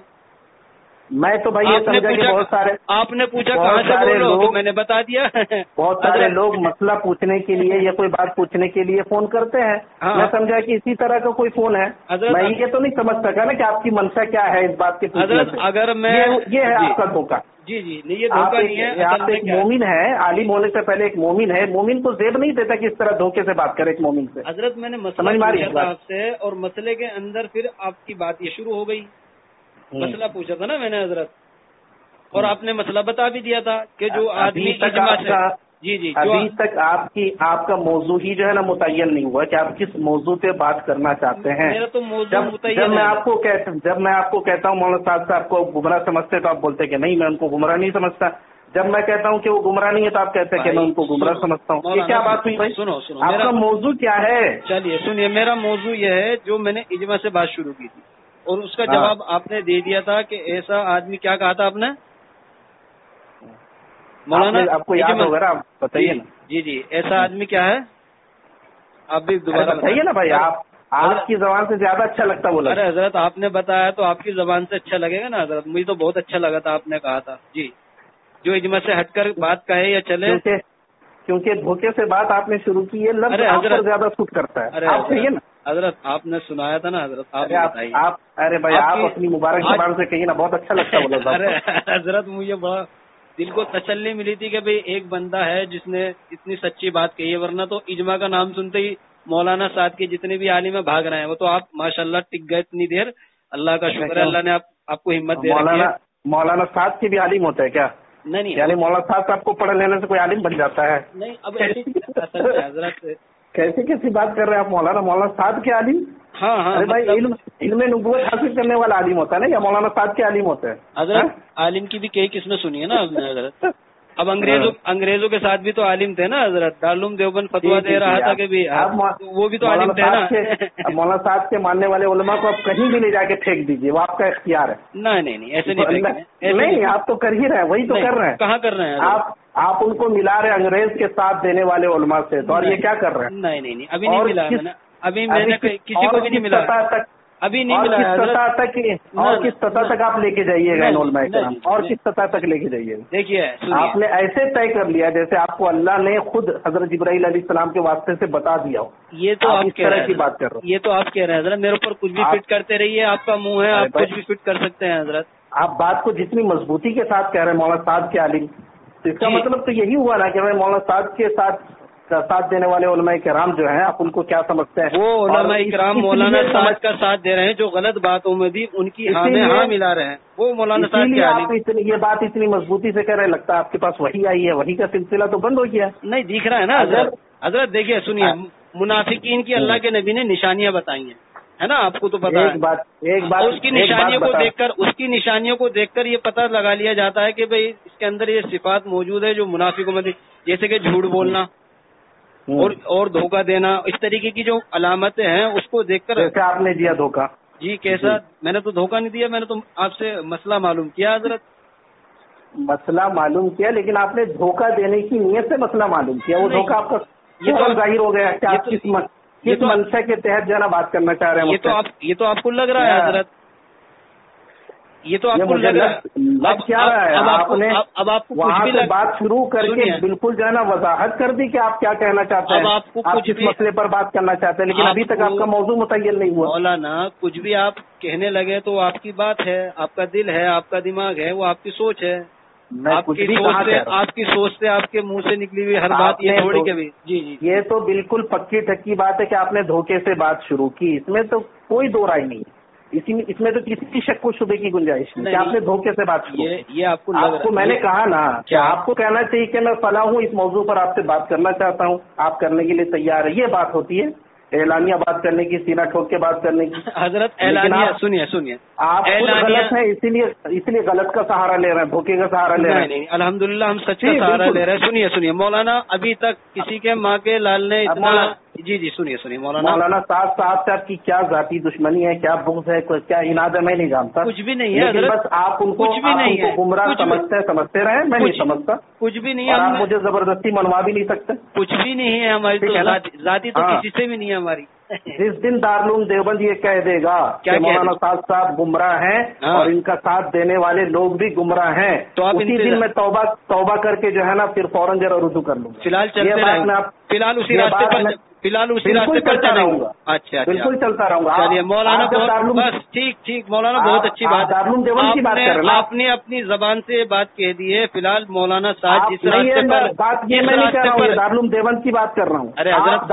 میں تو بھائی یہ سمجھا کہ بہت سارے, آپ نے پوچھا کہاں سے بول رہے ہو, تو میں نے بتا دیا. بہت سارے لوگ مسئلہ پوچھنے کے لیے یا کوئی بات پوچھنے کے لیے فون کرتے ہیں. میں سمجھا کہ اسی طرح کا کوئی فون ہے. میں یہ تو نہیں سمجھ سکا نا کہ آپ کی منشا کیا ہے اس بات کے پوچھنے سے. اگر میں یہ ہے آپ کا دھوکہ. جی جی نہیں, یہ دھوکہ نہیں ہے. آپ ایک مومن ہے, عالم ہونے سے پہلے ایک مومن ہے. مومن کو زیب نہیں دیتا کہ اس طرح دھوکے سے بات کرے ایک مومن سے. حضرت میں نے مسئلہ پوچھا تھا آپ سے, اور مسئلے کے اندر پھر آپ کی بات یہ شروع ہو گئی. مسئلہ پوچھا تھا نا میں نے حضرت, اور آپ نے مسئلہ بتا بھی دیا تھا کہ جو آدمی اجماع سے. جی جی, ابھی تک آپ کا موضوع ہی جو ہے نا متعین نہیں ہوا کہ آپ کس موضوع پہ بات کرنا چاہتے ہیں. میرا تو موضوع متعین. جب میں آپ کو کہتا ہوں مولانا صاحب کو گمراہ سمجھتے تو آپ بولتے کہ نہیں میں ان کو گمراہ نہیں سمجھتا. جب میں کہتا ہوں کہ وہ گمراہ نہیں ہے تو آپ کہتے ہیں کہ میں ان کو گمراہ سمجھتا ہوں. یہ کیا بات ہوئی بھائی؟ سنو آپ کا موضوع کیا ہے؟ چلیے سنیے, میرا موضوع یہ ہے جو میں نے اجماع سے بات شروع کی تھی, اور اس کا جواب آپ نے دے دیا تھا کہ ایسا آدمی, کیا کہا تھا آپ نے مولانا؟ آپ کو یاد ہوگا نا, بتائیے نا. جی جی, ایسا آدمی کیا ہے؟ آپ بھی دوبارہ بتائیے نا بھائی. آپ کی زبان سے زیادہ اچھا لگتا بولا. ارے حضرت آپ نے بتایا تو آپ کی زبان سے اچھا لگے گا نا حضرت. مجھے تو بہت اچھا لگا تھا آپ نے کہا تھا. جی, جو اجماع سے ہٹ کر بات کہے یا چلے, کیونکہ دھوکے سے بات آپ نے شروع کی ہے, لفظ آپ کو زیادہ سوٹ کرتا ہے. آپ کہیے نا حضرت, آپ نے سنایا تھا نا حضرت, آپ ارے بھائی آپ اپنی مبارک زبان سے کہیے نا, بہت اچھا لگتا بولا. ارے حضرت مجھے بڑا دل کو تسلی ملی تھی کہ بھئی ایک بندہ ہے جس نے اتنی سچی بات کہی ہے, ورنہ تو اجماع کا نام سنتے ہی مولانا صاحب کے جتنے بھی عالم ہیں بھاگ رہے ہیں. وہ تو آپ ماشاءاللہ ٹک گئے اتنی دیر, اللہ کا شکر ہے, اللہ نے آپ کو ہمت دے رکھی ہے. مولانا صاحب کے بھی عالم ہوتا ہے کیا؟ نہیں, یعنی مولانا صاحب کو پڑھ لینے سے کوئی عالم بن جاتا ہے؟ نہیں. اب حضرت کیسی بات کر رہے ہیں آپ مولانا صاحب کے عالم؟ ہاں ارے بھائی علم نبوت حاصل کرنے والا عالم ہوتا ہے نا, یا مولانا صاحب کے عالم ہوتے ہیں؟ حضرت عالم کی بھی کئی قسمیں سنی ہے نا حضرت. اب انگریزوں کے ساتھ بھی تو عالم تھے نا حضرت. دارالعلوم دیوبند فتوا دے رہا تھا کہ وہ بھی تو عالم تھے نا. مولانا صاحب کے ماننے والے علماء کو آپ کہیں بھی لے جا کے پھینک دیجیے, وہ آپ کا اختیار ہے. نہیں, ایسے نہیں, نہیں آپ تو کر ہی رہے ہیں, وہی تو کر رہے ہیں. کہاں کر رہے ہیں آپ ان کو ملا رہے انگریز کے ساتھ دینے والے علماء سے، تو اور یہ کیا کر رہے ہیں؟ نہیں ابھی نہیں ملا، ابھی میں نے کسی کو بھی نہیں ملا، ابھی نہیں ملا۔ اور کس سطح تک آپ لے کے جائیے گا ان علماء کرام، اور کس سطح تک لے کے جائیے گا؟ دیکھیے آپ نے ایسے طے کر لیا جیسے آپ کو اللہ نے خود حضرت جبرائیل علیہ السلام کے واسطے سے بتا دیا ہو۔ یہ تو آپ اس طرح کی بات کر رہے ہیں، یہ تو آپ کہہ رہے ہیں حضرت، میرے اوپر کچھ بھی فٹ کرتے رہیے، آپ کا منہ ہے، آپ کچھ بھی فٹ کر سکتے ہیں حضرت۔ آپ بات کو جتنی مضبوطی کے ساتھ کہہ رہے ہیں مولانا سعد کے عالم، تو اس کا مطلب تو یہی ہوا نا کہ میں مولانا سعد کے ساتھ دینے والے علماء کرام جو ہیں، آپ ان کو کیا سمجھتے ہیں؟ وہ علماء کرام مولانا سعد کا ساتھ دے رہے ہیں، جو غلط باتوں میں بھی ان کی ہاں میں ہاں ملا رہے ہیں، وہ مولانا سعد کے عالم۔ یہ بات اتنی مضبوطی سے کہہ رہے، لگتا ہے آپ کے پاس وحی آئی ہے، وحی کا سلسلہ تو بند ہو گیا۔ نہیں دکھ رہا ہے نا حضرت، دیکھیے سنیے، منافقین کی اللہ کے نبی نے نشانیاں بتائی ہیں، ہے نا، آپ کو تو پتا ہے۔ ایک بات اس کی نشانیوں کو دیکھ کر یہ پتہ لگا لیا جاتا ہے کہ بھئی اس کے اندر یہ صفات موجود ہے جو منافقوں میں، جیسے کہ جھوٹ بولنا اور دھوکہ دینا، اس طریقے کی جو علامتیں ہیں اس کو دیکھ کر۔ جیسے آپ نے دیا دھوکہ؟ جی کیسا؟ میں نے تو دھوکہ نہیں دیا، میں نے تو آپ سے مسئلہ معلوم کیا حضرت۔ مسئلہ معلوم کیا، لیکن آپ نے دھوکہ دینے کی نیت سے مسئلہ معلوم کیا، وہ دھوکہ آپ کا یہ تو ظاہر ہو گیا کہ آپ کس منشا کے تحت جو ہے نا بات کرنا چاہ رہے ہیں۔ یہ تو آپ کو لگ رہا ہے حضرت، یہ تو آپ کو لگ رہا ہے، اب آپ کو وہاں سے بات شروع کر کے بالکل جو ہے نا وضاحت کر دی کہ آپ کیا کہنا چاہتے ہیں، آپ کس مسئلے پر بات کرنا چاہتے ہیں، لیکن ابھی تک آپ کا موضوع متعین نہیں ہوا۔ مولانا کچھ بھی آپ کہنے لگے تو آپ کی بات ہے، آپ کا دل ہے، آپ کا دماغ ہے، وہ آپ کی سوچ ہے، آپ کی سوچ سے آپ کے منہ سے نکلی ہوئی ہر بات یہ تھوڑی کبھی۔ جی یہ تو بالکل پکی ٹھکی بات ہے کہ آپ نے دھوکے سے بات شروع کی، اس میں تو کوئی دو رائے نہیں، اس میں تو کسی شک و شبے کی گنجائش نہیں کہ آپ نے دھوکے سے بات شروع کی۔ یہ آپ کو میں نے کہا نا کہ آپ کو کہنا چاہیے کہ میں فلاں ہوں، اس موضوع پر آپ سے بات کرنا چاہتا ہوں، آپ کرنے کے لیے تیار ہے، یہ بات ہوتی ہے اعلانیہ بات کرنے کی، سینہ ٹھوک کے بات کرنے کی۔ حضرت اعلانیہ سنیے آپ غلط ہیں، اسی لیے غلط کا سہارا لے رہے ہیں، دھوکے کا سہارا لے رہے ہیں۔ نہیں الحمدللہ ہم سچ کا سہارا لے رہے ہیں۔ سنیے مولانا، ابھی تک کسی کے ماں کے لال نے اتنا جی سنیے مولانا سعد صاحب سے آپ کی کیا ذاتی دشمنی ہے، کیا بغض ہے، کیا عناد ہے، میں نہیں جانتا، کچھ بھی نہیں ہے، بس آپ ان کو گمراہ سمجھتے رہے، میں نہیں سمجھتا، کچھ بھی نہیں ہے، آپ مجھے زبردستی منوا بھی نہیں سکتے، کچھ بھی نہیں ہے ہماری تو ذاتی تو کسی سے بھی نہیں ہے ہماری۔ جس دن دارالعلوم دیوبند یہ کہہ دے گا کہ مولانا سعد صاحب گمراہ ہیں اور ان کا ساتھ دینے والے لوگ بھی گمراہ ہیں، تو اسی دن میں توبہ کر کے جو ہے نا پھر فوراً ذرا رجوع کر لوں گا۔ فی الحال اسی راستے پر چلا ہوں گا۔ اچھا بالکل چلتا رہوں گا۔ چلیے مولانا، بس ٹھیک مولانا، بہت اچھی بات ہے، آپ نے اپنی زبان سے بات کہہ دی ہے۔ فی الحال مولانا صاحب جس راستے پر، دارالعلوم دیوبند کی بات کر رہا ہوں۔ ارے حضرت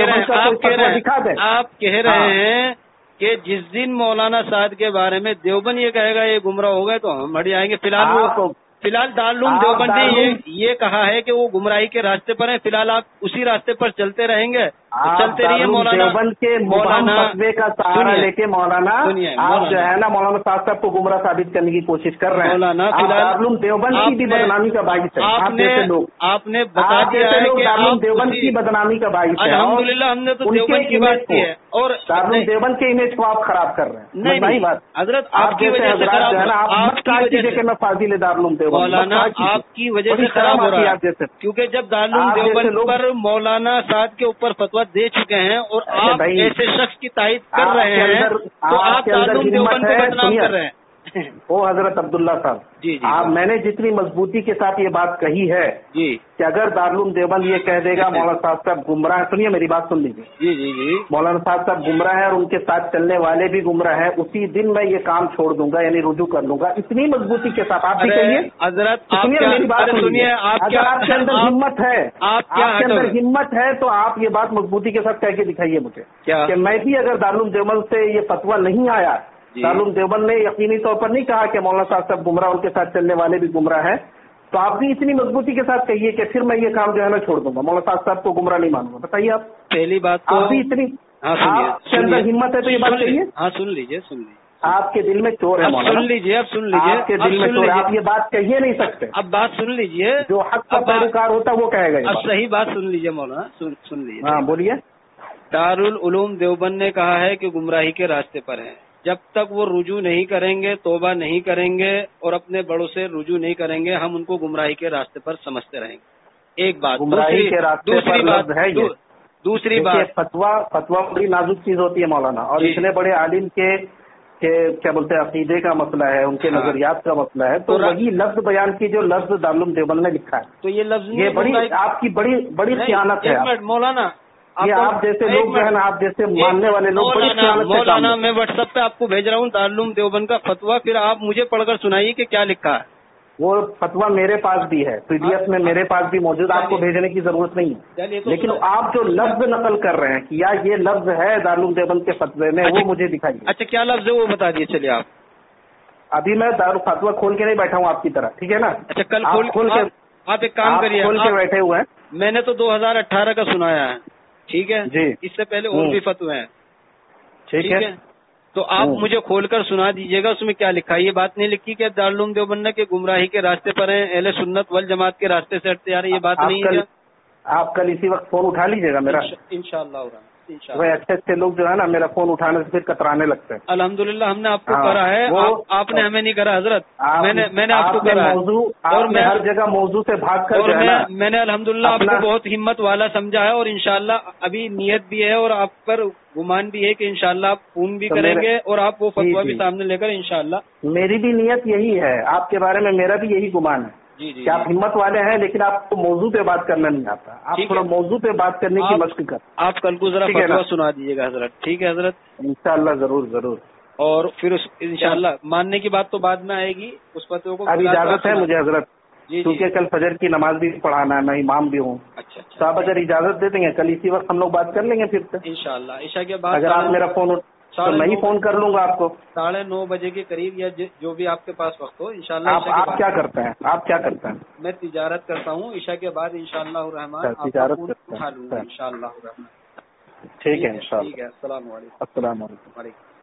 آپ کہہ رہے ہیں کہ جس دن مولانا صاحب کے بارے میں دیوبند یہ کہے گا یہ گمراہ ہو گئے تو ہم بڑی آئیں گے۔ فی الحال دارالعلوم دیوبند نے یہ کہا ہے کہ وہ گمراہی کے راستے پر ہیں، فی الحال آپ اسی راستے پر چلتے رہیں گے، چلتے رہیے مولانا۔ دیوبند کے فتوے کا سہارا لے کے مولانا آپ جو ہے نا مولانا صاحب کو گمراہ ثابت کرنے کی کوشش کر رہے ہیں۔ مولانا دارالعلوم دیوبند کی بھی بدنامی کا باعث ہے، آپ نے بتا دیا ہے کہ دارالعلوم دیوبند کی بدنامی کا باعث ہے۔ الحمدللہ ہم نے تو دیوبند کی بات کی ہے، اور دارالعلوم دیوبند کے امیج کو آپ خراب کر رہے ہیں۔ نہیں بات حضرت، آپ کی وجہ سے میں فاضل دارالعلوم دیوبند، مولانا آپ کی وجہ سے خراب ہو رہا ہے، کیونکہ جب دارالعلوم دیوبند پر مولانا صاحب کے اوپر فتویٰ دے چکے ہیں اور آپ ایسے شخص کی تائید کر رہے ہیں تو آپ دارالعلوم دیوبند کو بدنام کر رہے ہیں۔ او حضرت عبداللہ صاحب، جی میں نے جتنی مضبوطی کے ساتھ یہ بات کہی ہے کہ اگر دارالعلوم دیوبند یہ کہہ دے گا مولانا صاحب گمراہ، سنیے میری بات سن لیجیے، جی مولانا صاحب گمراہ ہے اور ان کے ساتھ چلنے والے بھی گمراہ ہیں، اسی دن میں یہ کام چھوڑ دوں گا، یعنی رجوع کر لوں گا، اتنی مضبوطی کے ساتھ آپ بھی کہیے۔ حضرت میری بات سنیے، اگر آپ کے اندر ہمت ہے، آپ کے اندر ہمت ہے تو آپ یہ بات مضبوطی کے ساتھ کہہ کے دکھائیے مجھے کہ میں بھی اگر دارالعلوم دیوبند سے یہ فتویٰ نہیں آیا، دارالعلوم دیوبند نے یقینی طور پر نہیں کہا کہ مولانا صاحب گمراہ، ان کے ساتھ چلنے والے بھی گمراہ ہیں، تو آپ بھی اتنی مضبوطی کے ساتھ کہیے کہ پھر میں یہ کام جو ہے نا چھوڑ دوں گا، مولانا صاحب کو گمراہ نہیں مانوں گا۔ بتائیے آپ، پہلی بات تو آپ بھی اتنی آپ کے اندر ہمت ہے تو یہ بات کہیے۔ ہاں سن لیجیے آپ کے دل میں چور ہے مولانا، سن لیجیے آپ کے دل میں چور ہے، آپ یہ بات کہیے نہیں سکتے۔ اب بات سن لیجیے، جو حق کا پیروکار ہوتا ہے وہ کہے گا۔ اب صحیح بات سن لیجیے مولانا، سن لیجیے۔ ہاں بولیے۔ دارالعلوم دیوبند نے کہا ہے کہ گمراہی کے راستے پر ہیں، جب تک وہ رجوع نہیں کریں گے، توبہ نہیں کریں گے اور اپنے بڑوں سے رجوع نہیں کریں گے، ہم ان کو گمراہی کے راستے پر سمجھتے رہیں گے. ایک بات. گمراہی کے راستے پر لفظ ہے یہ. دوسری بات، فتوا بڑی نازک چیز ہوتی ہے مولانا، اور اتنے بڑے عالم کے کیا بولتے ہیں عقیدے کا مسئلہ ہے، ان کے نظریات کا مسئلہ ہے، تو وہی لفظ بیان کی جو لفظ دارالعلوم دیوبند نے لکھا ہے، تو یہ لفظ یہ بڑی آپ کی بڑی خیانت ہے. مولانا یہ آپ جیسے لوگ جو ہے نا، آپ جیسے ماننے والے لوگ بڑی خیانت سے مولانا میں واٹس ایپ پہ آپ کو بھیج رہا ہوں دارالعلوم دیوبند کا فتویٰ، پھر آپ مجھے پڑھ کر سنائیے کہ کیا لکھا ہے. وہ فتویٰ میرے پاس بھی ہے، PDF میں میرے پاس بھی موجود، آپ کو بھیجنے کی ضرورت نہیں ہے. لیکن آپ جو لفظ نقل کر رہے ہیں کہ یا یہ لفظ ہے دارالعلوم دیوبند کے فتوے میں، وہ مجھے دکھائیے. اچھا کیا لفظ ہے وہ بتا دیجیے. چلیے آپ. ابھی میں فتویٰ کھول کے نہیں بیٹھا ہوں آپ کی طرح، ٹھیک ہے نا. اچھا کل کھول کے آپ ایک کام کریے، کھول کے بیٹھے ہوئے ہیں. میں نے تو 2018 کا سنایا ہے، ٹھیک ہے جی. اس سے پہلے اور بھی فتوے ہیں، ٹھیک ہے. تو آپ مجھے کھول کر سنا دیجیے گا اس میں کیا لکھا ہے. یہ بات نہیں لکھی کہ دارالعلوم دیوبند کے گمراہی کے راستے پر ہیں، اہل سنت والجماعت کے راستے سے ہٹتے جا رہے ہیں، یہ بات نہیں ہے. آپ کل اسی وقت فون اٹھا لیجیے گا میرا. انشاءاللہ. وہ اچھے لوگ جو ہے نا میرا فون اٹھانے سے پھر کترانے لگتے ہیں. الحمدللہ ہم نے آپ کو کرا ہے، آپ نے ہمیں نہیں کرا حضرت. میں نے آپ کو کرا ہے، اور میں ہر جگہ موضوع سے بھاگ کر جو ہے نا، میں نے الحمدللہ آپ کو بہت ہمت والا سمجھا ہے، اور انشاءاللہ ابھی نیت بھی ہے اور آپ پر گمان بھی ہے کہ انشاءاللہ آپ فون بھی کریں گے اور آپ وہ فتویٰ بھی سامنے لے کر انشاءاللہ. میری بھی نیت یہی ہے، آپ کے بارے میں میرا بھی یہی گمان ہے کہ آپ ہمت والے ہیں، لیکن آپ کو موضوع پہ بات کرنا نہیں آتا. آپ تھوڑا موضوع پہ بات کرنے کی مشق کر. آپ کل کو ذرا فتویٰ سنا دیجیے گا حضرت. ٹھیک ہے حضرت. انشاءاللہ ضرور. اور پھر انشاءاللہ ماننے کی بات تو بعد میں آئے گی، اس فتوے کو ابھی اجازت ہے مجھے حضرت، کیونکہ کل فجر کی نماز بھی پڑھانا ہے، میں امام بھی ہوں. تو آپ اگر اجازت دے دیں گے کل اسی وقت ہم لوگ بات کر لیں گے پھر سے انشاءاللہ. عشاء کے بعد اگر آپ میرا فون تو میں ہی فون کر لوں گا آپ کو 9:30 بجے کے قریب، یا جو بھی آپ کے پاس وقت ہو انشاءاللہ. آپ کیا کرتے ہیں؟ میں تجارت کرتا ہوں. عشاء کے بعد انشاءاللہ الرحمن تجارت اٹھا لوں گا انشاءاللہ الرحمن. ٹھیک ہے انشاءاللہ. ٹھیک ہے. السلام علیکم. السلام علیکم.